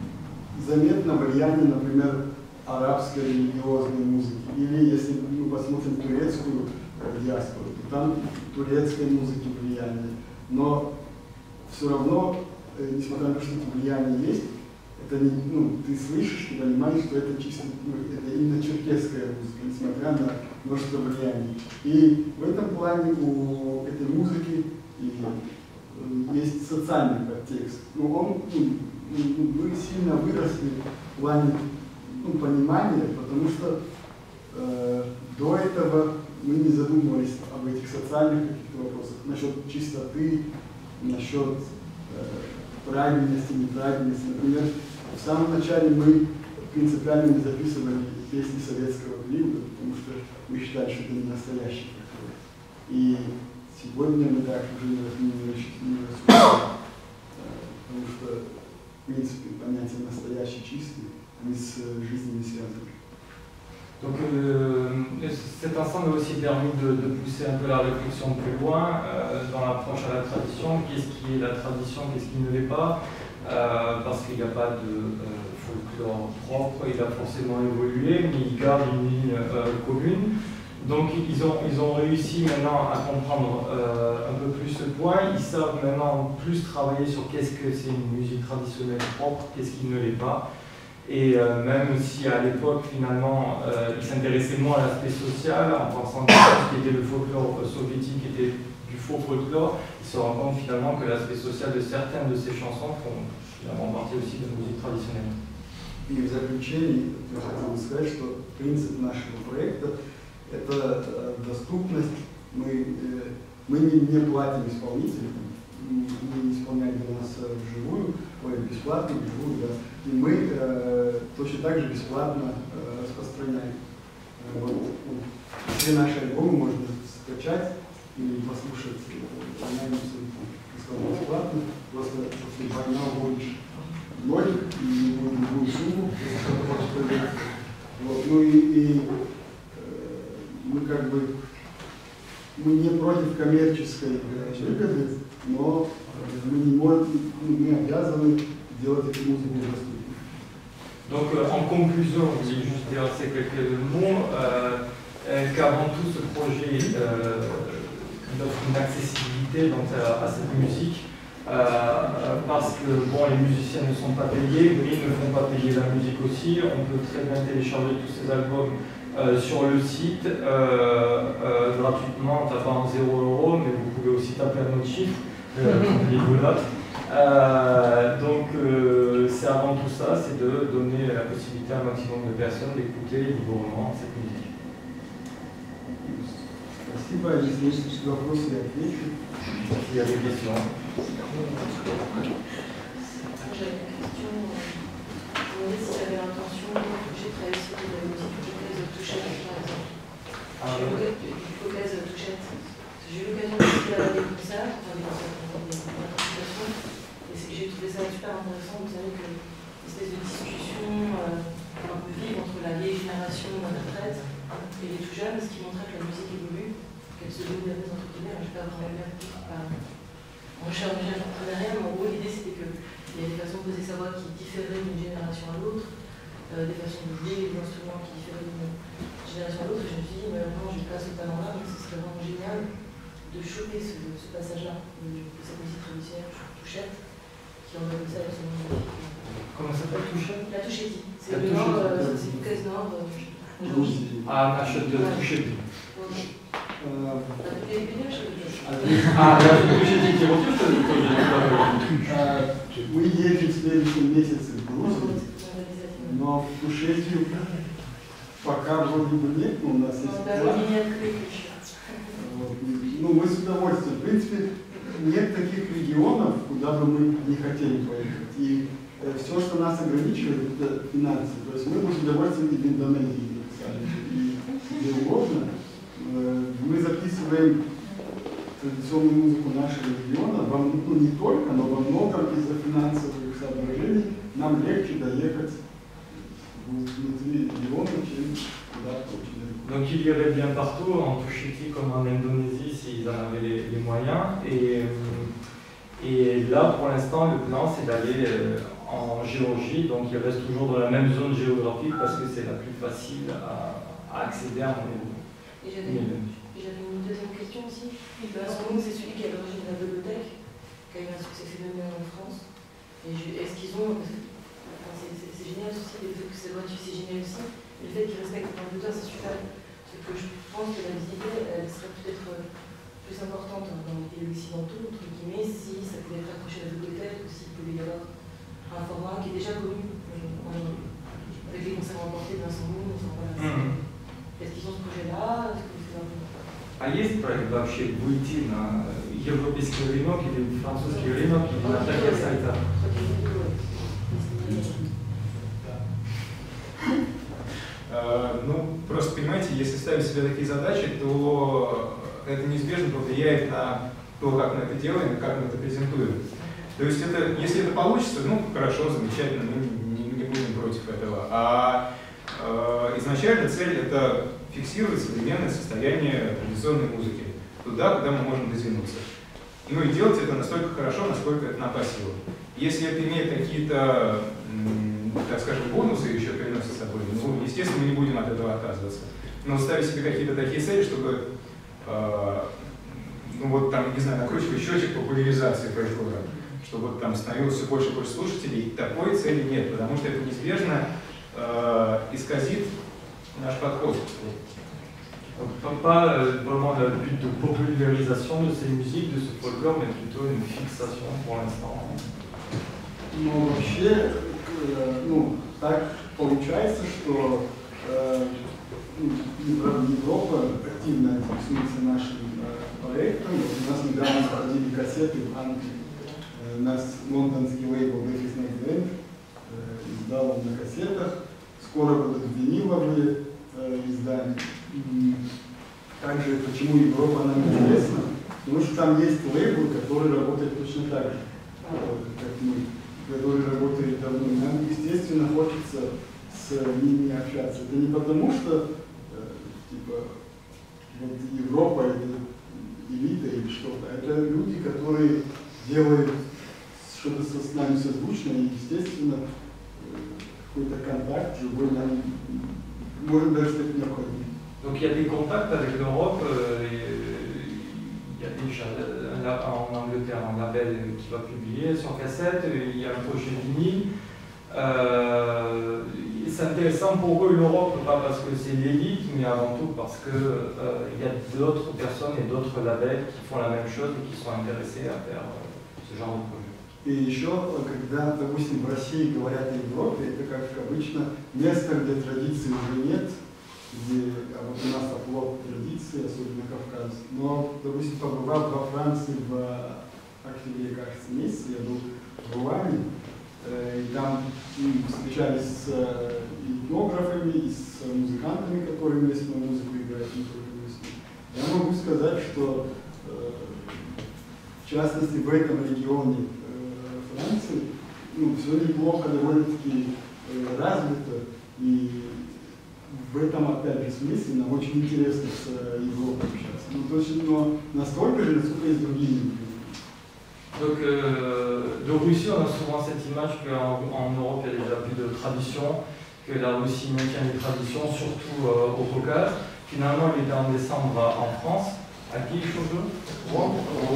заметно влияние, например, арабской религиозной музыки. Или если мы посмотрим турецкую э, диаспору, то там турецкой музыки влияние. Но все равно, э, несмотря на то, что это влияние есть, это не, ну, ты слышишь, ты понимаешь, что это чисто, ну, это именно черкесская музыка, несмотря на множество влияний. И в этом плане у этой музыки и, э, есть социальный подтекст. Ну, он, ну, мы сильно выросли в плане, ну, понимания, потому что э, до этого мы не задумывались об этих социальных каких-то вопросах, насчет чистоты, насчет э, правильности, неправильности. Например, в самом начале мы принципиально не записывали песни советского периода, потому что мы считали, что это не настоящий фольклор. И сегодня мы так уже не рассуждаем, потому что, в принципе, понятие настоящий, чистый, они с жизнью не связаны. Donc euh, cet ensemble a aussi permis de, de pousser un peu la réflexion plus loin euh, dans l'approche à la tradition. Qu'est-ce qui est la tradition, qu'est-ce qui ne l'est pas, euh, parce qu'il n'y a pas de euh, folklore propre, il a forcément évolué, mais il garde une ligne euh, commune. Donc ils ont, ils ont réussi maintenant à comprendre euh, un peu plus ce point. Ils savent maintenant plus travailler sur qu'est-ce que c'est une musique traditionnelle propre, qu'est-ce qui ne l'est pas. Et euh, même si à l'époque, finalement, euh, ils s'intéressaient moins à l'aspect social, en pensant que ce qui était le folklore soviétique était du faux folklore, ils se rendent compte finalement que l'aspect social de certaines de ces chansons font finalement partie aussi de la musique traditionnelle. И в заключение я хотел бы сказать, что принцип нашего проекта – это доступность. Мы, мы не, не платим исполнителям, мы не исполняем для нас вживую, ой, бесплатно, вживую, да. И мы э, точно так же бесплатно э, распространяем. Э, вот, все наши альбомы можно скачать или послушать онлайн абсолютно бесплатно. Просто после война уводишь нолик и не будет другую сумму, если кто-то хочет появиться. Вот. Ну и, и э, мы как бы мы не против коммерческой выгоды, но мы не можем, мы обязаны делать эту музыку доступной. Donc euh, en conclusion, je voulais juste dire ces quelques mots, euh, euh, qu'avant tout ce projet euh, offre une accessibilité donc, à, à cette musique, euh, parce que bon, les musiciens ne sont pas payés, mais ils ne font pas payer la musique aussi. On peut très bien télécharger tous ces albums euh, sur le site euh, euh, gratuitement en tapant zéro euro, mais vous pouvez aussi taper un autre chiffre, euh, comme les dollars. Euh, donc euh, c'est avant tout ça, c'est de donner la possibilité à un maximum de personnes d'écouter librement cette musique. Спасибо. Если есть вопросы, я отвечу. Il y a des questions. J'ai une question. demandais si tu avais l'intention de toucher très aussi de la musique hypothèse touchette, par exemple. Ah, Hypothèse touchette. J'ai eu l'occasion de faire des concerts, enfin des concerts, des interprétations, et j'ai trouvé ça super intéressant. Vous savez que une espèce de discussion euh, un peu vive entre la vieille génération d'interprètes et les tout jeunes, ce qui montrait que la musique évolue, qu'elle se modernise entre guillemets. Je ne vais pas vraiment bien par mon cher ingénieur partenariat, mais en gros l'idée c'était qu'il y a des façons de poser sa voix qui différaient d'une génération à l'autre, euh, des façons de jouer des instruments qui différaient d'une génération à l'autre, et je me suis dit, mais maintenant j'ai pas ce talent-là, mais ce serait vraiment génial de choper ce, ce passage-là, de cette musique traditionnelle, touchette, qui en donne ça absolument magnifique. Comment ça s'appelle, touchette? La touchetti. C'est La le nord, touchetti. euh, c'est Lucas Nord. Euh, Ah, насчет touchetti. La Wikipédia, je А, даже touchetti, ты вот это тоже не Мы едем в следующем месяце в Грузию, но в Тушетию пока вроде бы нет, но у нас есть план. Вот. Ну, мы с удовольствием. В принципе, нет таких регионов, куда бы мы не хотели поехать. И э, все, что нас ограничивает, это финансы. То есть мы бы с удовольствием и в Индонезии написали, и где угодно. Э, мы записываем традиционную музыку нашего региона, во, ну, не только, но во многом из-за финансовых соображений нам легче доехать внутри региона, чем куда-то очень далеко. Donc il irait bien partout, en Touchetti comme en Indonésie, s'ils en avaient les, les moyens. Et, et là, pour l'instant, le plan, c'est d'aller euh, en Géorgie. Donc il reste toujours dans la même zone géographique parce que c'est la plus facile à, à accéder à mon niveau. Et j'avais une deuxième question aussi. Son c'est celui qui est à l'origine de la bibliothèque, qui a eu un succès phénoménal en France. Est-ce qu'ils ont... Enfin, c'est génial aussi, le fait que ça doit être c'est génial aussi. Et le fait qu'ils respectent le l'auteur, c'est super. C'est que je pense que la visibilité, elle serait peut-être plus importante dans les pays occidentaux, entre guillemets, si ça pouvait être accroché à la bibliothèque ou s'il pouvait y avoir un format qui est déjà connu, euh, avec les concerts emportés d'un son mot. Voilà, est-ce qu'ils ont ce projet-là? А есть проект вообще выйти на европейский рынок или французский рынок или на таких сайтах? Ну, просто понимаете, если ставить себе такие задачи, то это неизбежно повлияет на то, как мы это делаем и как мы это презентуем. То есть, это, если это получится, ну, хорошо, замечательно, мы не, не будем против этого. А э, изначально цель — это фиксировать современное состояние традиционной музыки, туда, куда мы можем дотянуться. Ну и делать это настолько хорошо, насколько это нам по силам. Если это имеет какие-то, так скажем, бонусы еще приносит с собой, ну, естественно, мы не будем от этого отказываться. Но ставить себе какие-то такие цели, чтобы, э, ну вот там, не знаю, накручивать счетчик популяризации фольклора, чтобы вот, там становилось все больше и больше слушателей, такой цели нет, потому что это неизбежно э, исказит наш подход. Donc, pas euh, vraiment le but de popularisation de ces musiques, de ce folklore, mais plutôt une fixation pour l'instant. Но вообще, ну, так получается, что э, Европа активно интересуется нашим э, проектом. Вот у нас недавно проходили кассеты в Англии. Э, нас лондонский лейбл Deaf Land э, издал на кассетах. Скоро будут виниловые э, издания. Также, почему Европа нам интересна? Потому что там есть лейбл, который работает точно так же, как мы, который работает давно. И нам, естественно, хочется с ними общаться. Это не потому, что э, типа, вот Европа — это элита или что-то. Это люди, которые делают что-то с нами созвучно, и, естественно, какой-то контакт живой нам может даже стать необходим. Donc il y a des contacts avec l'Europe, euh, il y a déjà là, en Angleterre un label qui va publier sur cassette, il y a un projet vinyle. Euh, c'est intéressant pour eux l'Europe, pas parce que c'est l'élite, mais avant tout parce qu'il euh, y a d'autres personnes et d'autres labels qui font la même chose et qui sont intéressés à faire euh, ce genre de projet. И еще, когда, допустим, в России говорят о Европе, это, как обычно, место, где традиций уже нет, где а вот у нас оплот традиции, особенно Кавказ. Но, допустим, побывав во Франции в октябре, кажется, месяце, я был в Руане, И там встречались с этнографами, и с музыкантами, которые местную музыку играют, не только местную. Я могу сказать, что в частности в этом регионе Франции ну, все неплохо, довольно-таки развито, и в этом, опять же, смысле нам очень интересно с Европой общаться. Ну, точно, но настолько же, насколько и с другими. Donc, euh, de Russie, on a souvent cette image qu'en en Europe, il y a déjà plus de tradition, que la Russie maintient les traditions, surtout euh, au Caucase. Finalement, il était en décembre en France, à qui Rouen,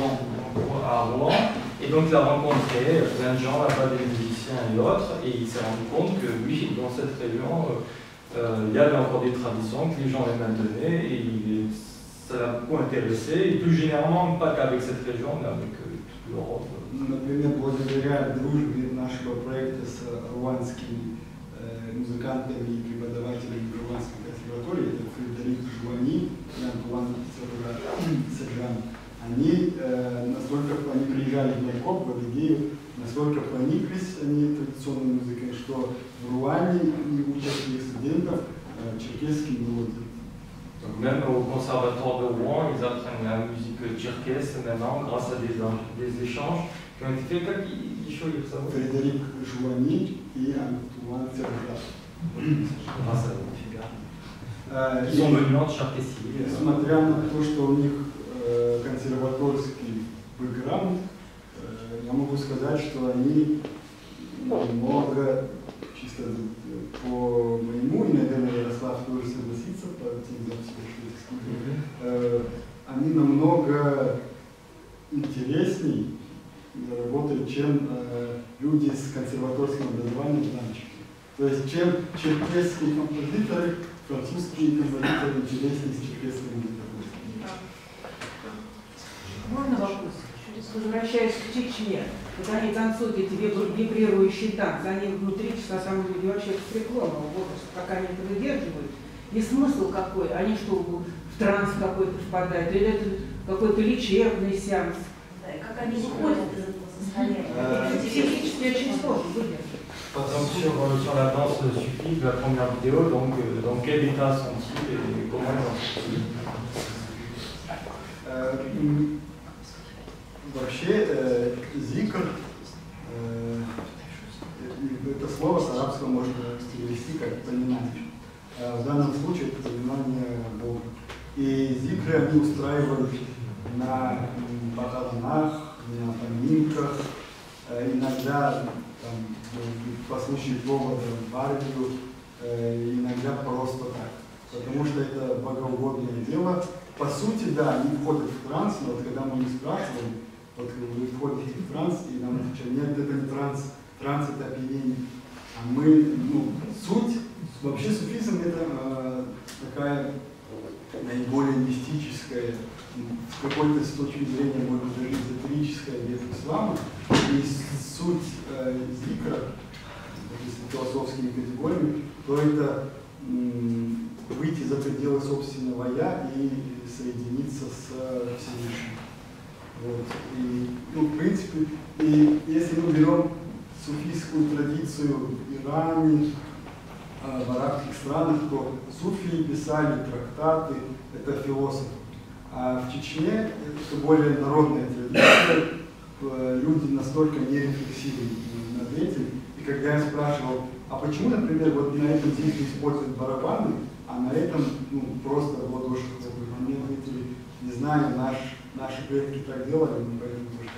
à Rouen. Et donc, il a rencontré plein de gens là-bas, des musiciens et autres, et il s'est rendu compte que oui, dans cette région, euh, euh, il y avait encore des traditions, que les gens les maintenaient, et il, ça l'a beaucoup intéressé, et plus généralement, pas qu'avec cette région, mais avec euh, toute l'Europe. Например, благодаря дружбе нашего проекта с руанскими э, музыкантами и преподавателями руанской консерватории, это Фредерик Жуани и Антуан Сержан, они э, настолько они приезжали в Майкоп, в Адыгею, настолько прониклись они традиционной музыкой, что в Руане они учат своих студентов э, черкесские мелодии. Donc même au conservatoire de Rouen, ils apprennent la musique tcherkesse maintenant grâce à des, des échanges qui ont été faits. Как еще их зовут? Фредерик Жуани и Антуан Сержан. Grâce à eux, Ils sont venus en Черкесии. Несмотря на то, что у них э, консерваторский бэкграунд, э, я могу сказать, что они много, чисто по моему, и, наверное, Ярослав тоже согласится, по тем записям, э, они намного интересней работают, чем э, люди с консерваторским образованием в Данчике. То есть, чем черкесские композиторы, французские композиторы интереснее с черкесским языком. Можно вопрос? Возвращаясь к Чечне, вот они танцуют эти вибрирующие танцы, они внутри на самом деле вообще преклонного возраста, как они это выдерживают, и смысл какой, они что, в транс какой-то впадают, или это какой-то лечебный сеанс? Да, и как они выходят из этого состояния? Психически очень сложно выдержать. Donc sur, sur la danse suffit de la première vidéo, donc euh, dans quel état sont-ils et comment ils en sortent? Вообще, э, зикр, э, это слово с арабского можно перевести как понимание. Э, в данном случае это понимание Бога. И зикры они устраивают на похоронах, на поминках, э, иногда там, по случаю повода в армию, э, иногда просто так. Потому что это богоугодное дело. По сути, да, они входят в транс, но вот когда мы их спрашиваем, вот вы входите в транс, и нам отвечают, нет, это не транс, транс это опьянение. А мы, ну, суть, вообще суфизм это э, такая наиболее мистическая, с какой-то с точки зрения, может быть, даже эзотерическая ветвь ислама. И суть э, зикра, если философскими категориями, то это м, выйти за пределы собственного «я» и соединиться с э, Всевышним. Вот. И, ну, в принципе, и если мы берем суфийскую традицию в Иране, э, в арабских странах, то суфии писали трактаты, это философы. А в Чечне это более народная традиция, э, люди настолько нерефлексивны над этим. И когда я спрашивал, а почему, например, вот на этом зикре используют барабаны, а на этом ну, просто в ладоши хлопают, а мне ответили, не знаю, наш, наши предки так делали, мы поэтому тоже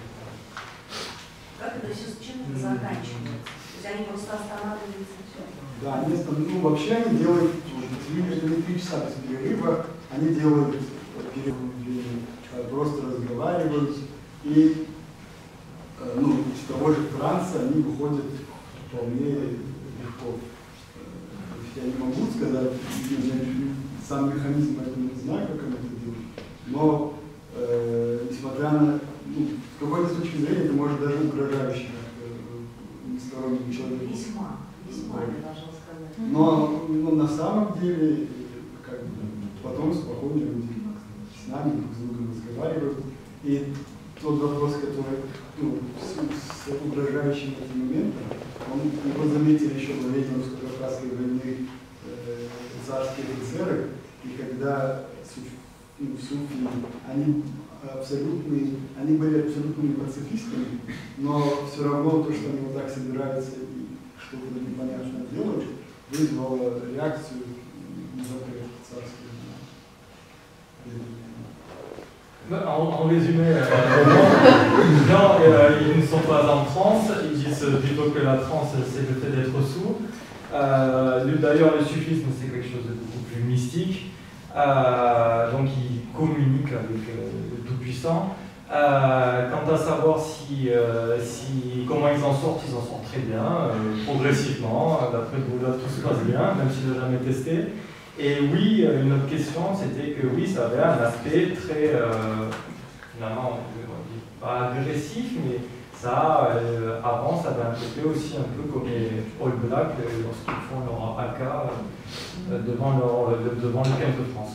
так. Как это все, с чем это заканчивается? То есть они просто останавливаются и все? Да, они, ну, вообще они делают, это не три часа без перерыва, они делают перерыв, просто разговаривают, и ну, из того же транса они выходят вполне легко. Я не могу сказать, сам механизм этого не знаю, как он это делает, но э, несмотря на, ну, с какой-то точки зрения, это может даже угрожающе э, стороннему человеку. Весьма, весьма, я должна сказать. Но, но на самом деле, как бы, потом спокойно люди с нами друг с другом разговаривают. И тот вопрос, который ну, с, с угрожающим этим моментом, он, его заметили еще во время русско-кавказской войны э, царские офицеры, и когда ну, суфи, они абсолютные, они были абсолютными пацифистами, но все равно то, что они вот так собираются и что-то непонятно делают, вызвало реакцию запрет царских. En, en résumé, euh, non, euh, ils ne sont pas en transe, ils disent plutôt que la transe c'est le fait d'être sourd. Euh, D'ailleurs, le sufisme c'est quelque chose de beaucoup plus mystique, euh, donc ils communiquent avec euh, le Tout-Puissant. Euh, quant à savoir si, euh, si, comment ils en sortent, ils en sortent très bien, euh, progressivement, d'après Bouddha tout se passe bien, même s'il n'a jamais testé. Et oui, une autre question, c'était que oui, ça avait un aspect très, euh, finalement, pas agressif, mais ça, euh, avant, ça avait un côté aussi un peu comme les All Blacks lorsqu'ils font leur haka euh, devant, leur, devant le quinze de France.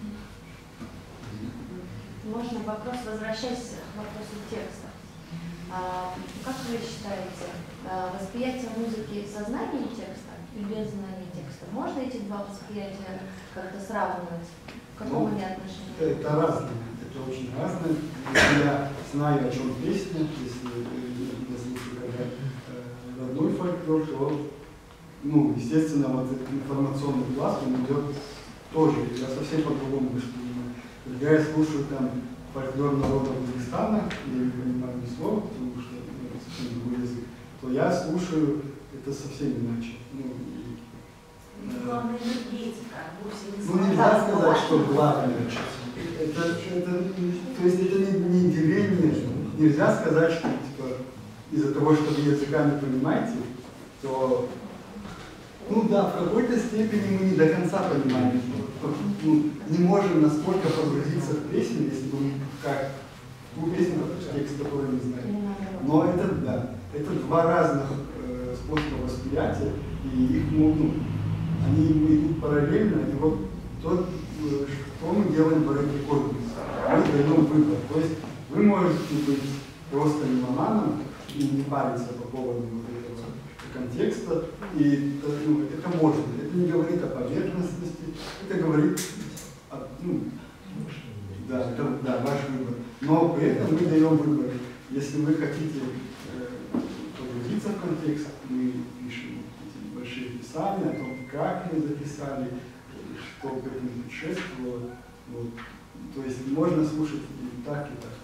Можно вопрос, возвращаясь к вопросу текста. А, как вы считаете, восприятие музыки со знанием текста и без знания текста, можно эти два восприятия как-то сравнивать? В каком Ну, они отношении? Это разное, это очень разное. Если я знаю, о чем песня, если я слушаю когда э, родной фольклор, то, ну, естественно, вот этот информационный пласт, он идет тоже, я совсем по-другому воспринимаю. Когда я слушаю там фольклор народа Узбекистана, я не понимаю ни слова, потому что ну, совсем другой язык, то я слушаю это совсем иначе. Ну, и, э, Главная энергетика, вовсе не ну нельзя сказать, что главное. Это, это, то есть это не, не деление, нельзя сказать, что типа, из-за того, что вы языками понимаете, то ну да, в какой-то степени мы не до конца понимаем, ну, не можем настолько погрузиться в песню, если мы как ту песню, текст которой не знаем. Но это, да, это два разных э, способа восприятия, и их ну, они идут параллельно, и вот то, что мы делаем в Рэп Рекординг, мы даем выбор. То есть вы можете быть просто меломаном и не париться по поводу вот этого контекста, и ну, это может, это не говорит о поверхностности, это говорит о, ну, да, это, да, ваш выбор. Но при этом мы даем выбор. Если вы хотите э, погрузиться в контекст, мы пишем эти большие описания о том, как мы записали, что к этому предшествовало. Вот. То есть можно слушать и так, и так.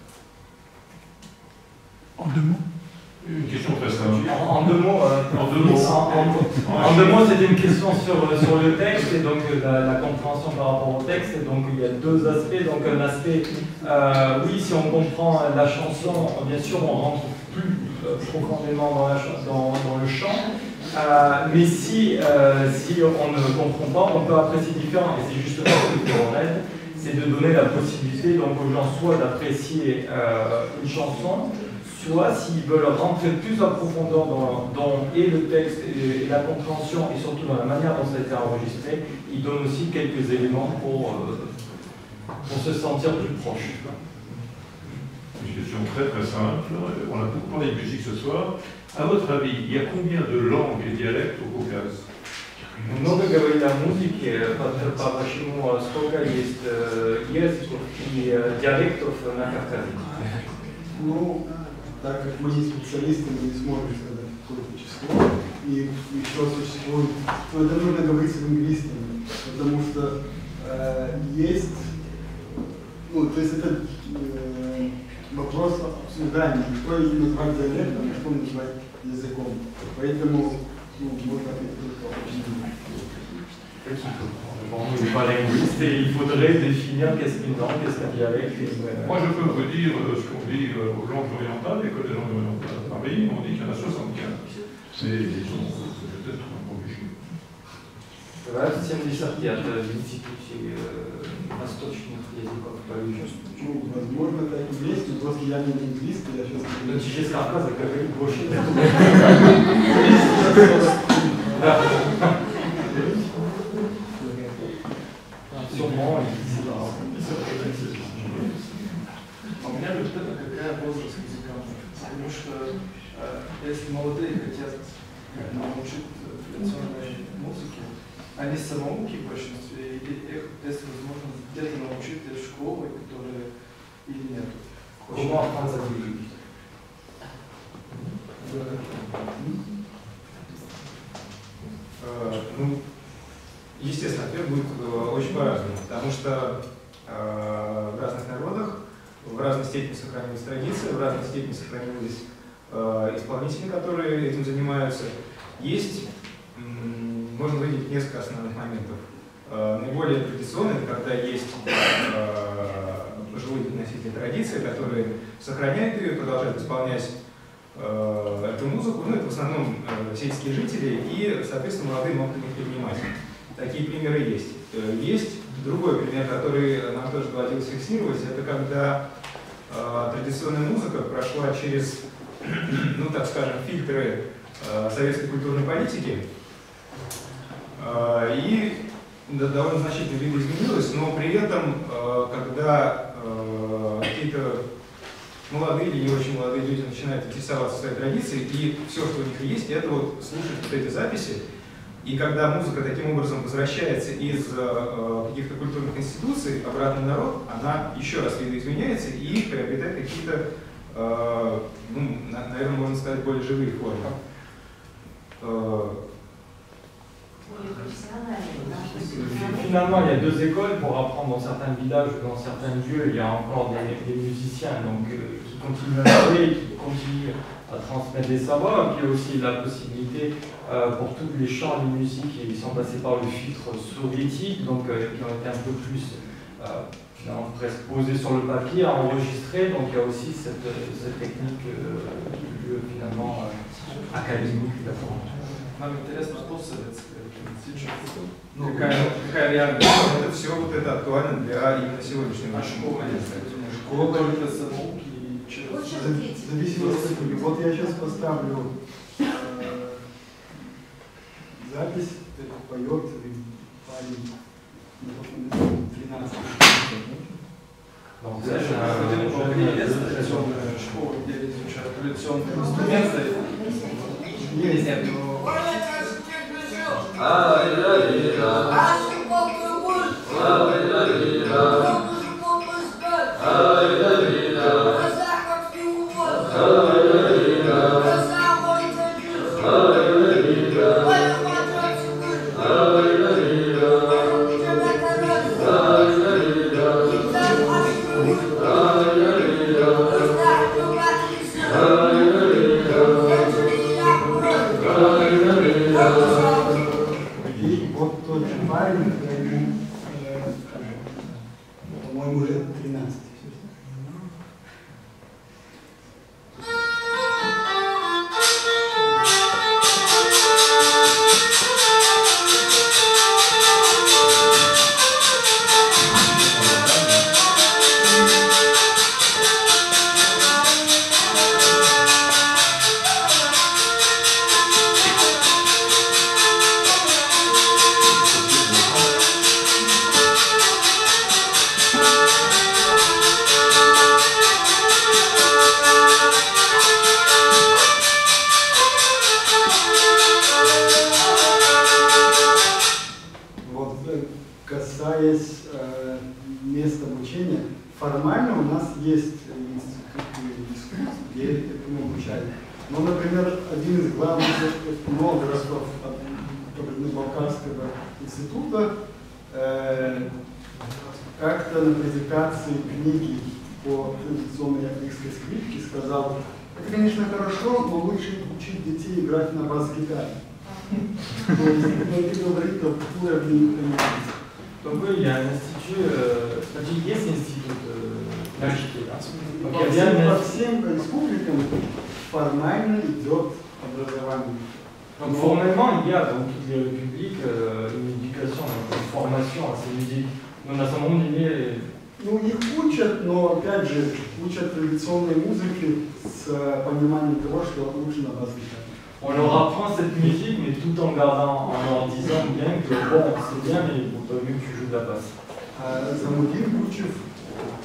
En deux mots. Une question très simple. En, en deux mots, euh, en deux mots, en, en, en deux mots, c'était une question sur, sur le texte et donc la, la compréhension par rapport au texte. Et donc il y a deux aspects. Donc un aspect, euh, oui, si on comprend la chanson, bien sûr, on rentre plus euh, profondément dans, la, dans, dans le chant. Euh, mais si, euh, si on ne comprend pas, on peut apprécier différent. Et c'est justement ce que on aide, c'est de donner la possibilité donc aux gens soit d'apprécier euh, une chanson, soit s'ils veulent rentrer plus en profondeur dans, dans et le texte et, et la compréhension et surtout dans la manière dont ça a été enregistré, ils donnent aussi quelques éléments pour, euh, pour se sentir plus proche. Une question très très simple. On a beaucoup parlé de musique ce soir. À votre avis, il y a combien de langues et dialectes au Caucase? Много говорили о музыке, по-вашему, сколько есть языков и диалектов на Кавказе? Ну, так как мы не специалисты, мы не сможем сказать какое-то число, и еще существует, то это нужно говорить с лингвистами, потому что э, есть, ну, то есть это э, вопрос обсуждания, что назвать диалектом, а что назвать языком. Поэтому, ну, можно ответить только очень. Bon, on n'est pas linguiste et il faudrait définir qu'est-ce qu'une langue, qu'est-ce qu'un dialecte. Moi, je peux vous dire ce qu'on dit aux langues orientales, l'école des langues orientales à Paris, on dit qu'il y en a soixante-quinze. C'est, disons, peut-être un peu plus. Давайте семьдесят пять в институте восточных языков поющих. Ну, возможно, так и есть, но просто я не лингвист, я сейчас... Но через Кавказа говорит больше. У меня вот это какая определяя возраст музыкантов. Потому что э, если молодые хотят научить традиционной музыке, они самоуки в большинстве, и их есть возможность где-то научить из школы, которые или нет. Comment apprendre cette musique? Ну, естественно, ответ будет очень по-разному, потому что э, в разных народах в разной степени сохранилась традиция, в разной степени сохранились э, исполнители, которые этим занимаются. Есть, можно выделить несколько основных моментов. Э, наиболее традиционные, когда есть э, пожилые носители традиции, которые сохраняют ее, продолжают исполнять э, эту музыку. Ну, это в основном э, сельские жители и, соответственно, молодые опытные предприниматели. Такие примеры есть. Есть другой пример, который нам тоже доводилось фиксировать, это когда э, традиционная музыка прошла через, ну так скажем, фильтры э, советской культурной политики, э, и да, довольно значительно видоизменилась, но при этом, э, когда э, какие-то молодые или не очень молодые люди начинают интересоваться своей традицией, и все, что у них есть, это вот слушать вот эти записи. И когда музыка таким образом возвращается из э, каких-то культурных институций обратно в народ, она еще раз видоизменяется и приобретает какие-то, э, ну, на, наверное, можно сказать, более живые формы. Э, Finalement, il y a deux écoles pour apprendre dans certains villages ou dans certains lieux. Il y a encore des, des musiciens donc, euh, qui continuent à jouer, qui continuent à transmettre des savoirs. Et puis aussi la possibilité euh, pour tous les chants et les musiques qui sont passés par le filtre soviétique, donc euh, qui ont été un peu plus euh, finalement presque posés sur le papier, enregistrés. Donc il y a aussi cette, cette technique euh, qui est lieu, finalement euh, académique d'abord. Нам интересно, что советская сейчас, ну, какая, какая реальность. Это все вот это актуально для именно сегодняшнего. А школа есть? Школа только самоуки и через... Зависит от статьи. Вот я сейчас поставлю э, запись, поет парень, тринадцать. Donc, я же ходил по Украине, есть традиционная школа, где изучают традиционные инструменты. Есть, но... Вот тот же парень, ему, э, по-моему, уже тринадцать. Касаясь э, места обучения, формально у нас есть институты искусств, где этому обучают. Но, например, один из главных этнографов Кабардино-Балкарского института э, как-то на презентации книги по традиционной японской скрипке сказал: это, конечно, хорошо, но лучше учить детей играть на бас-гитаре. То есть, это говорит о уровне понимания. Donc oui, il y a un institut, euh, есть институт э, мальчики, да? По всем, по всем республикам формально идет образование. Donc formellement, il y a dans toutes les républiques euh, une éducation, une formation à ces musiques. Но на самом деле... Ну, их учат, но опять же, учат традиционной музыке с пониманием того, что лучше на бас-гитаре. On leur apprend cette musique, mais tout en gardant, en leur disant bien que bon, c'est bien, mais il faut pas mieux que tu joues de la basse. А Замудин Кучев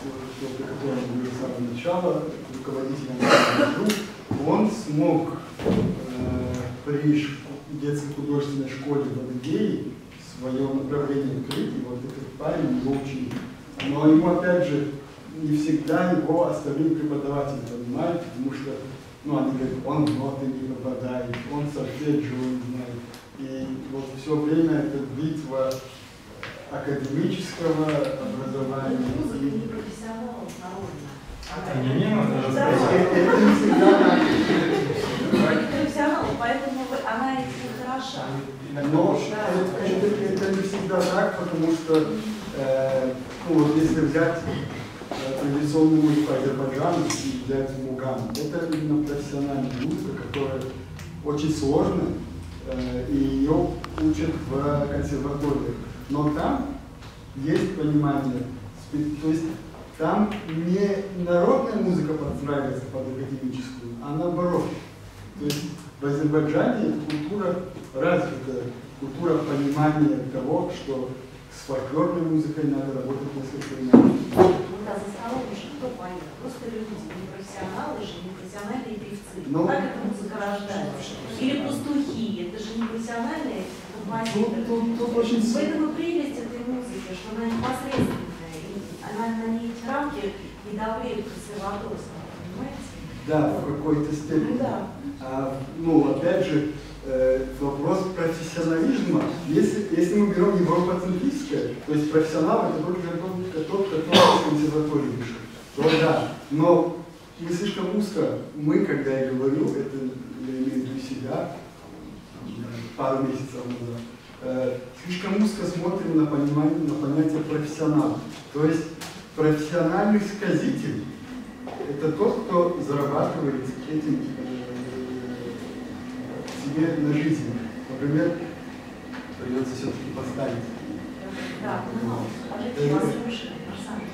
тот, о котором говорил с самого начала, руководителем, он смог э, при детской художественной школе в Адыгее свое направление открыть, и вот этот парень его учил. Но ему, опять же, не всегда его остальные преподаватели понимают, потому что, ну, они говорят, он в ноты не попадает, он сольфеджио не знает. И вот все время эта битва академического образования. Музыка не профессионалов народная. Не, не, не, Это не всегда так. Профессионал, поэтому она этим хороша. Но это, это, это не всегда так, потому что, э, ну вот если взять э, традиционную музыку Азербайджана и взять мугам, это именно профессиональная музыка, которая очень сложная, э, и ее учат в консерваториях. Но там есть понимание, то есть там не народная музыка подстраивается под академическую, а наоборот. То есть в Азербайджане культура развита, культура понимания того, что с фольклорной музыкой надо работать несколько иначе. Да, за столом уже кто поет? Просто люди, не профессионалы же, не профессиональные певцы. Ну, как эта музыка рождается? Или пастухи, это же не профессиональные композиторы. Тут, тут, тут очень... В этом и прелесть этой музыки, что она непосредственная, и она на ней эти рамки не давлеют консерваторства, понимаете? Да, в какой-то степени. Ну, да. А, ну, опять же, э, вопрос профессионализма, если, если мы берем европоцентрическое, то есть профессионал это только тот, тот, который из консерватории вышел, то да, но мы слишком узко, мы, когда я говорю, это я имею в виду себя, пару месяцев назад, э, слишком узко смотрим на, понимание, на понятие профессионала. То есть профессиональный сказитель это тот, кто зарабатывает этим э, себе на жизнь. Например, придется все-таки поставить. Да, ну, скажите, вас слушали, на самом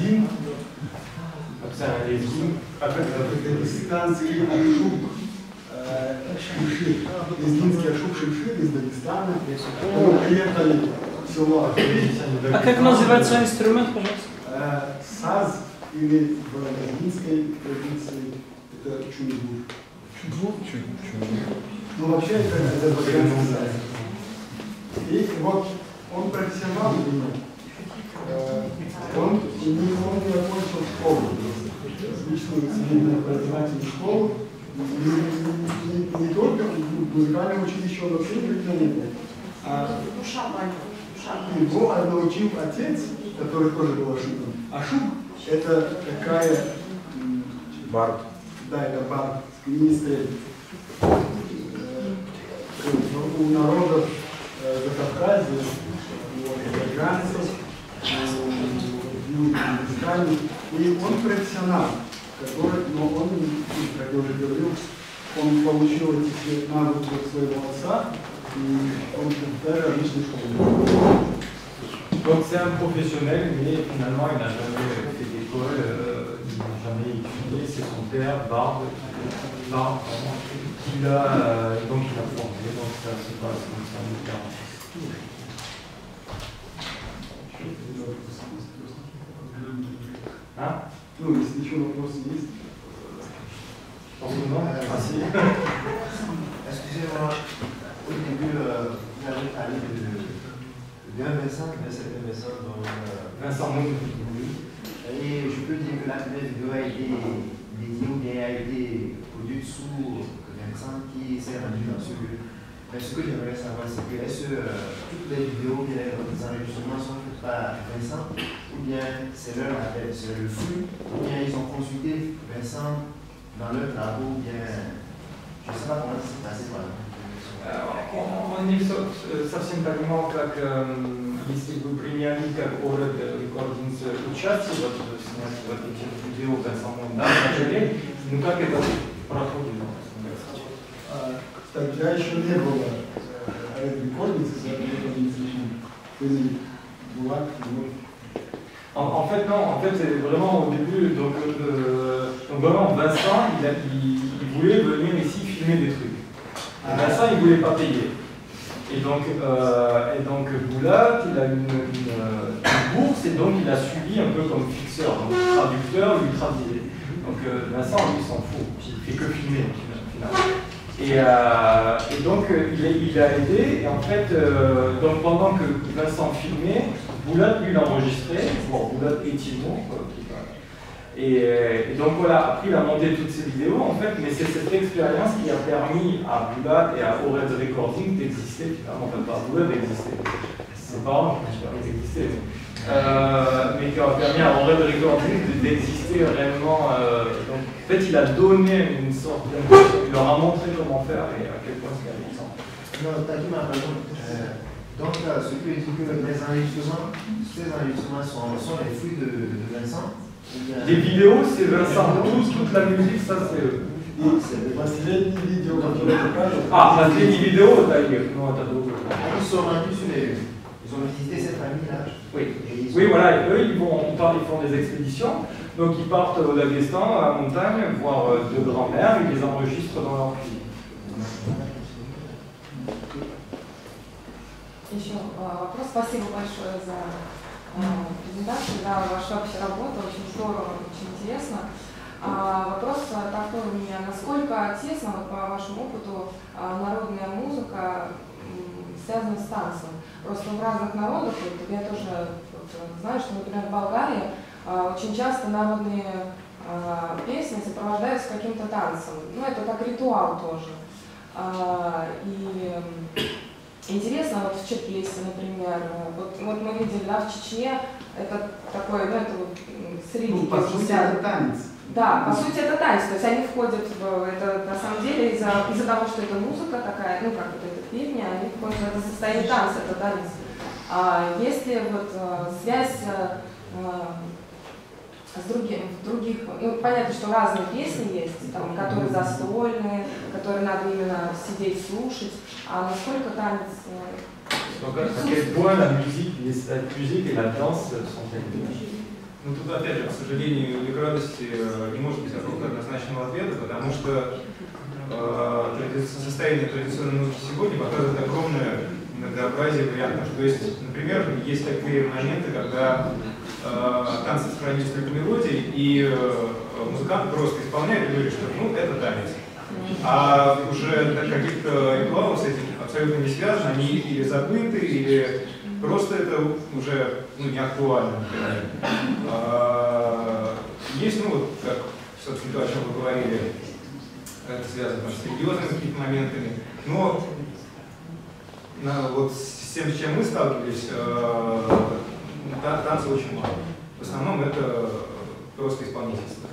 лезгин. C'est лезгин. Дагестанский ашук, шимшир. Лезгинский ашук шимшир из Дагестана. Мы приехали в село. А как называется инструмент, пожалуйста? Саз или в лезгинской традиции это чунгур. Ну вообще это азербайджанский саз. И вот он профессионал, он не, он не окончил школу, отличную среднюю образовательную школу, не, не, не только в музыкальном училище он вообще никогда не был, а его научил отец, который тоже был ашуком. Ашук — это такая... Бард. Да, это бард, скалинистая. У народов Закавказья, у азербайджанцев, и он профессионал, который, но он, как я уже говорил, он получил эти навыки от своего отца, и он даже отличный школы. Donc c'est un professionnel, mais finalement il n'a jamais fait d'école, euh, il n'a jamais étudié, c'est son père, Barbe, Barbe qui l'a euh, donc il a formé, donc ça se passe comme ça, le père. Hein? Ну, если еще вопросы есть. Non? Ah si. Excusez-moi, au début, euh, vous avez parlé de d'un Vincent, mais c'est un Vincent dont... Euh, Vincent Moon. Et je peux dire que la première vidéo a été dédiée ou bien a été produite sous Vincent qui s'est rendu dans ce lieu. Mais ce que j'aimerais savoir, c'est que est-ce que euh, toutes les vidéos, bien les enregistrements sont faits par Vincent, ou bien c'est leur appel, c'est le flux, ou bien ils ont consulté Vincent dans leurs travaux, ou bien je ne sais pas comment ça s'est passé par exemple. Они совсем понимал, как если бы приняли как Оред Рекординс участие вот, снять в этих видео как самому да, начале, ну как это проходит? Тогда еще не было Оред Рекординс, En, en fait, non, en fait, c'est vraiment au début, donc, euh, donc vraiment, Vincent, il, a, il, il voulait venir ici filmer des trucs. Vincent, il ne voulait pas payer. Et donc, euh, et donc Boulat, il a une, une, une bourse et donc il a suivi un peu comme fixeur, donc traducteur, lui traduisait. Donc euh, Vincent, lui, s'en fout, il ne fait que filmer finalement. Et, euh, et donc il, il a aidé, et en fait, euh, donc pendant que Vincent filmait, Boulat lui l'enregistrait, bon, Boulat et Timo, Et, et donc voilà, après il a monté toutes ces vidéos en fait, mais c'est cette expérience qui a permis à Boulat et à Ored Recording d'exister, finalement, enfin pas à Boulat d'exister, ses parents qui ont d'exister, euh, mais qui a permis à Ored Recording d'exister réellement. Euh, donc, en fait, il a donné une sorte d'impression, il leur a montré comment faire et à quel point c'est important. Non, t'as dit ma raison. Euh, donc, euh, ce que dit que les enregistrements, ces enregistrements sont, sont les fruits de, de Vincent. Les vidéos, c'est Vincent, tout, toute la musique, ça c'est eux. Последние видео, которые покажут. Ah, последние vidéos, d'ailleurs. Non, t'as d'autres. Ils sont rendus sur les. Ils ont visité cette famille-là. Oui. Oui, voilà, et eux, ils, vont, ils, partent, ils font des expéditions. Donc, ils partent au Daghestan, à la montagne, voir euh, deux grands-mères, ils les enregistrent dans leur pays. Еще вопрос. Спасибо большое за презентацию, да, ваша общая работа, очень здорово, очень интересно. А, вопрос такой у меня, насколько тесно, вот, по вашему опыту, народная музыка связана с танцем? Просто в разных народах, вот, я тоже вот, знаю, что, например, в Болгарии а, очень часто народные а, песни сопровождаются каким-то танцем. Ну, это как ритуал тоже. А, и интересно, вот в Черкесии, например, вот, вот мы видели, да, в Чечне, это такой, ну, это вот среди... Ну, по сути, это танец. Да, по сути, это танец, то есть они входят в это, на самом деле, из-за из-за того, что это музыка такая, ну, как вот эта песня, они входят в это состояние танца, это танец. А есть ли вот связь а, с другим, в других, ну, понятно, что разные песни есть, там, которые застольные, которые надо именно сидеть, слушать, а насколько танец... Donc à quel point la musique, la musique et la danse sont liées. Ну тут опять же, к сожалению или к радости, не может быть какого-то однозначного ответа, потому что э, состояние традиционной музыки сегодня показывает огромное многообразие вариантов. То есть, например, есть такие моменты, когда э, танцы сохранились только мелодией, и э, музыкант просто исполняет и говорит, что ну это танец. А уже каких-то ритуалов с этим абсолютно не связано, они или забыты, или просто это уже ну, не актуально. А, есть, ну вот, как, собственно, то, о чем вы говорили, это связано с религиозными какими-то моментами, но на, вот с тем, с чем мы сталкивались, э, танца очень мало. В основном это просто исполнительство.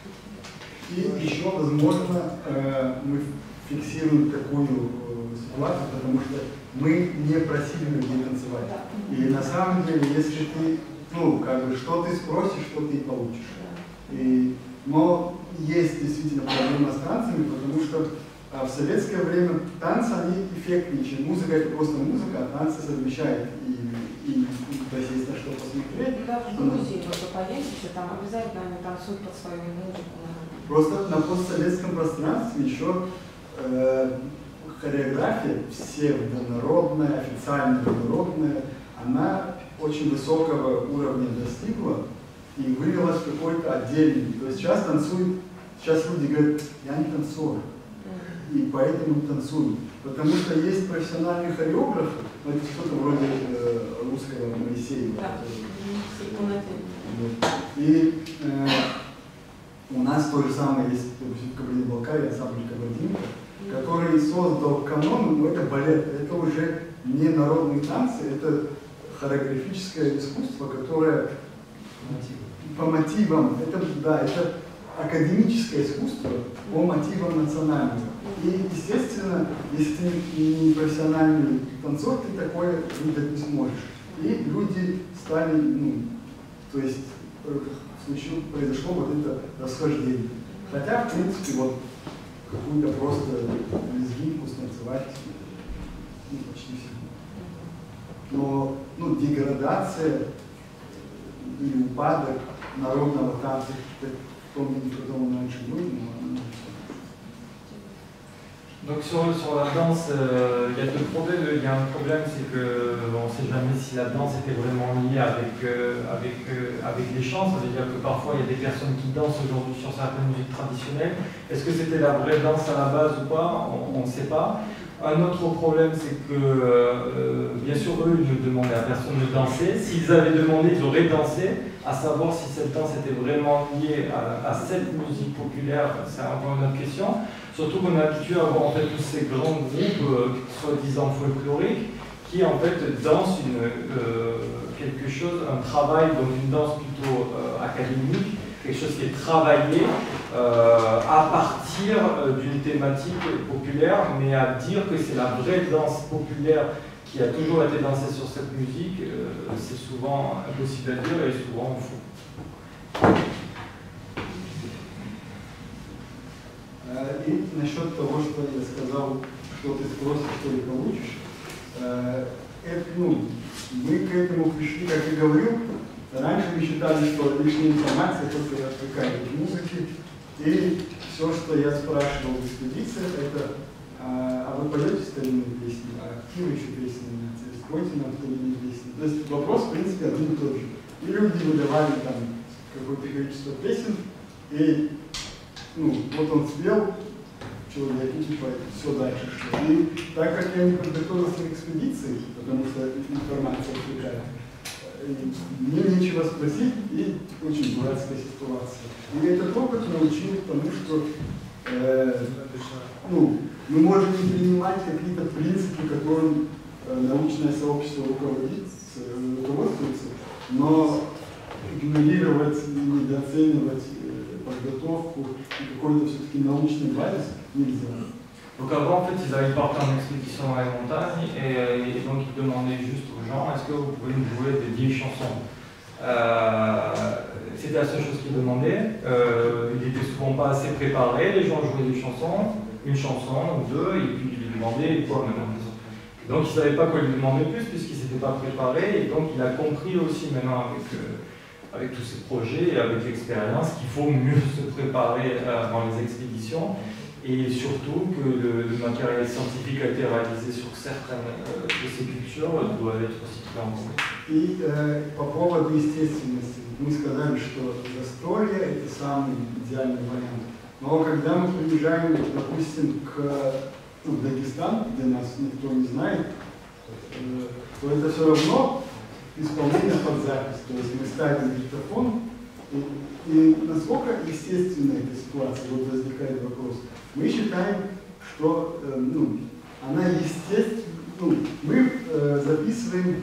И еще, возможно, мы фиксируем такую ситуацию, потому что мы не просили людей танцевать. И на самом деле, если ты, ну, как бы, что ты спросишь, что ты и получишь. И, но есть действительно проблема с танцами, потому что а в советское время танцы, они эффектнее, чем музыка, это просто музыка, а танцы совмещают. И, и, то есть есть на что посмотреть. И даже в Грузии, вот вы поедете, там обязательно они танцуют под свою музыку. Просто на постсоветском пространстве еще э, хореография псевдонародная, официально народная, она очень высокого уровня достигла и вывелась в какой-то отдельный. То есть сейчас танцуют, сейчас люди говорят, я не танцор, и поэтому танцуют. Потому что есть профессиональные хореографы, это что-то вроде э, русского Моисеева. Да. И э, у нас то же самое есть, допустим, в Кабардино-Балкарии, ансамбль Кабардинка, который создал канон, но это балет, это уже не народные танцы, это хореографическое искусство, которое по мотивам, это, да, это академическое искусство по мотивам национальным. И, естественно, если ты не профессиональный танцор, ты такое выдать не сможешь. И люди стали, ну, то есть, случилось, произошло вот это расхождение. Хотя, в принципе, вот какую-то просто лезгинку станцевать, ну, почти все. Но, ну, деградация или упадок народного танца в том виде, в котором он раньше был, но Donc sur, sur la danse, euh, il y a deux problèmes. Il y a un problème, c'est qu'on ne sait jamais si la danse était vraiment liée avec, euh, avec, euh, avec les chants. Ça veut dire que parfois il y a des personnes qui dansent aujourd'hui sur certaines musiques traditionnelles. Est-ce que c'était la vraie danse à la base ou pas? On ne sait pas. Un autre problème, c'est que, euh, bien sûr, eux, ils ne demandaient à personne de danser. S'ils avaient demandé, ils auraient dansé. À savoir si cette danse était vraiment liée à, à cette musique populaire, c'est encore une autre question. Surtout qu'on est habitué à voir en fait tous ces grands groupes, euh, soi-disant folkloriques, qui en fait dansent une, euh, quelque chose, un travail, donc une danse plutôt euh, académique, quelque chose qui est travaillé euh, à partir euh, d'une thématique populaire, mais à dire que c'est la vraie danse populaire qui a toujours été dansée sur cette musique, euh, c'est souvent impossible à dire et souvent faux. И насчет того, что я сказал, что ты спросишь, что ты получишь, это, ну, мы к этому пришли, как я говорил, раньше мы считали, что лишняя информация только отвлекает от музыки, и все, что я спрашивал в экспедициях, это, а вы поете старинные песни, а какие вы еще песни знаете, спойте нам старинные песни. То есть вопрос, в принципе, один и тот же. И люди выдавали там какое-то количество песен, и ну, вот он спел, человек, и типа все дальше шло. И так как я не подготовился к экспедиции, потому что информация отвлекает, мне нечего спросить, и очень дурацкая ситуация. И этот опыт научил тому, что э, ну, мы можем не принимать какие-то принципы, которым э, научное сообщество руководится, руководствуется, но игнорировать и недооценивать подготовку и какой-то все-таки научный базис нельзя. Donc avant, en fait, ils avaient parti en expédition dans les montagnes et, et donc ils demandaient juste aux gens, est-ce que vous pouvez nous jouer des vieilles chansons? euh, C'était la seule chose qu'ils demandaient. Euh, ils n'étaient souvent pas assez préparés, les gens jouaient des chansons, une chanson ou deux, et puis ils lui demandaient quoi maintenant. Donc ils ne savaient pas quoi lui demander plus puisqu'ils ne s'étaient pas préparés, et donc il a compris aussi maintenant avec... Euh, avec tous ces projets et avec l'expérience qu'il faut mieux se préparer avant les expéditions. Et surtout que le, le matériel scientifique a été réalisé sur certaines euh, de ces cultures doit être aussi pris en compte. И э, по поводу естественности, мы сказали, что застолье – это самый идеальный вариант. Но когда мы приезжаем, допустим, к ну, Дагестану, где нас никто не знает, э, то это все равно исполнение под запись. То есть мы ставим диктофон, и, и насколько естественна эта ситуация, вот возникает вопрос. Мы считаем, что э, ну, она естественна, ну, мы э, записываем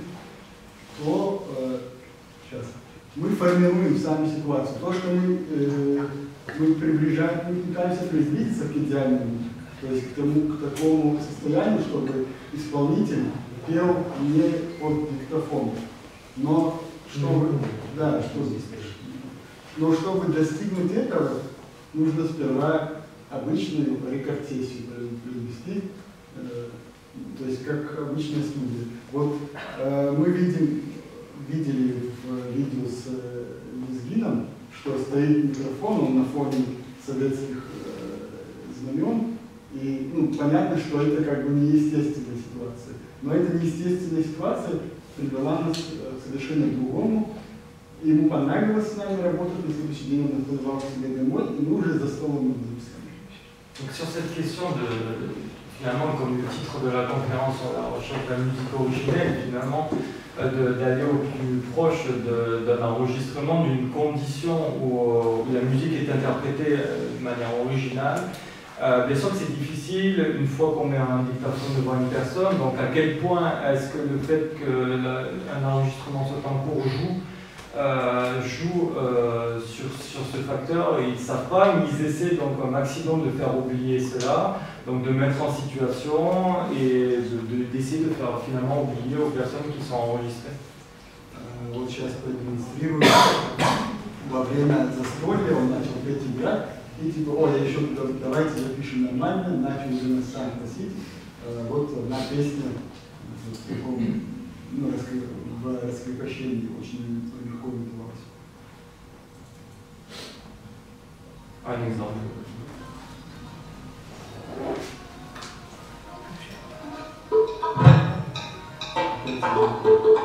то, э, сейчас, мы формируем сами ситуацию. То, что мы, э, мы приближаем, мы пытаемся приблизиться к идеальному, то есть к, тому, к такому состоянию, чтобы исполнитель пел не под диктофон. Но чтобы, да, что здесь? Но чтобы достигнуть этого, нужно сперва обычную рекорд-сессию провести, э, то есть как обычная студия. Вот э, мы видим, видели в видео с э, Лезгином, что стоит микрофон, он на фоне советских э, знамен, и ну, понятно, что это как бы неестественная ситуация. Но эта неестественная ситуация привела нас к совершенно другому. Ему понравилось с нами работать, на следующий день он отозвал себе домой, и мы уже за столом записали. Donc sur cette question de, finalement, comme le titre de la conférence sur la recherche de la musique originelle, finalement, d'aller au plus proche d'un enregistrement, d'une condition où, où la musique est interprétée de manière originale. Euh, bien sûr que c'est difficile une fois qu'on met un dictaphone devant une personne, donc à quel point est-ce que le fait qu'un enregistrement soit en cours joue Euh, jouent euh, sur, sur ce facteur, et ils ne savent pas, mais ils essaient donc un maximum de faire oublier cela, donc de mettre en situation et d'essayer de, de, de faire finalement oublier aux personnes qui sont enregistrées. Euh, вот сейчас продемонстрирую. Во время застолья он начал петь играть, и типа, о, я еще давайте запишем нормально, начал уже нас сам просить. Э, вот одна песня в таком, ну, в раскрепощении очень легко выдавалась. Un exemple.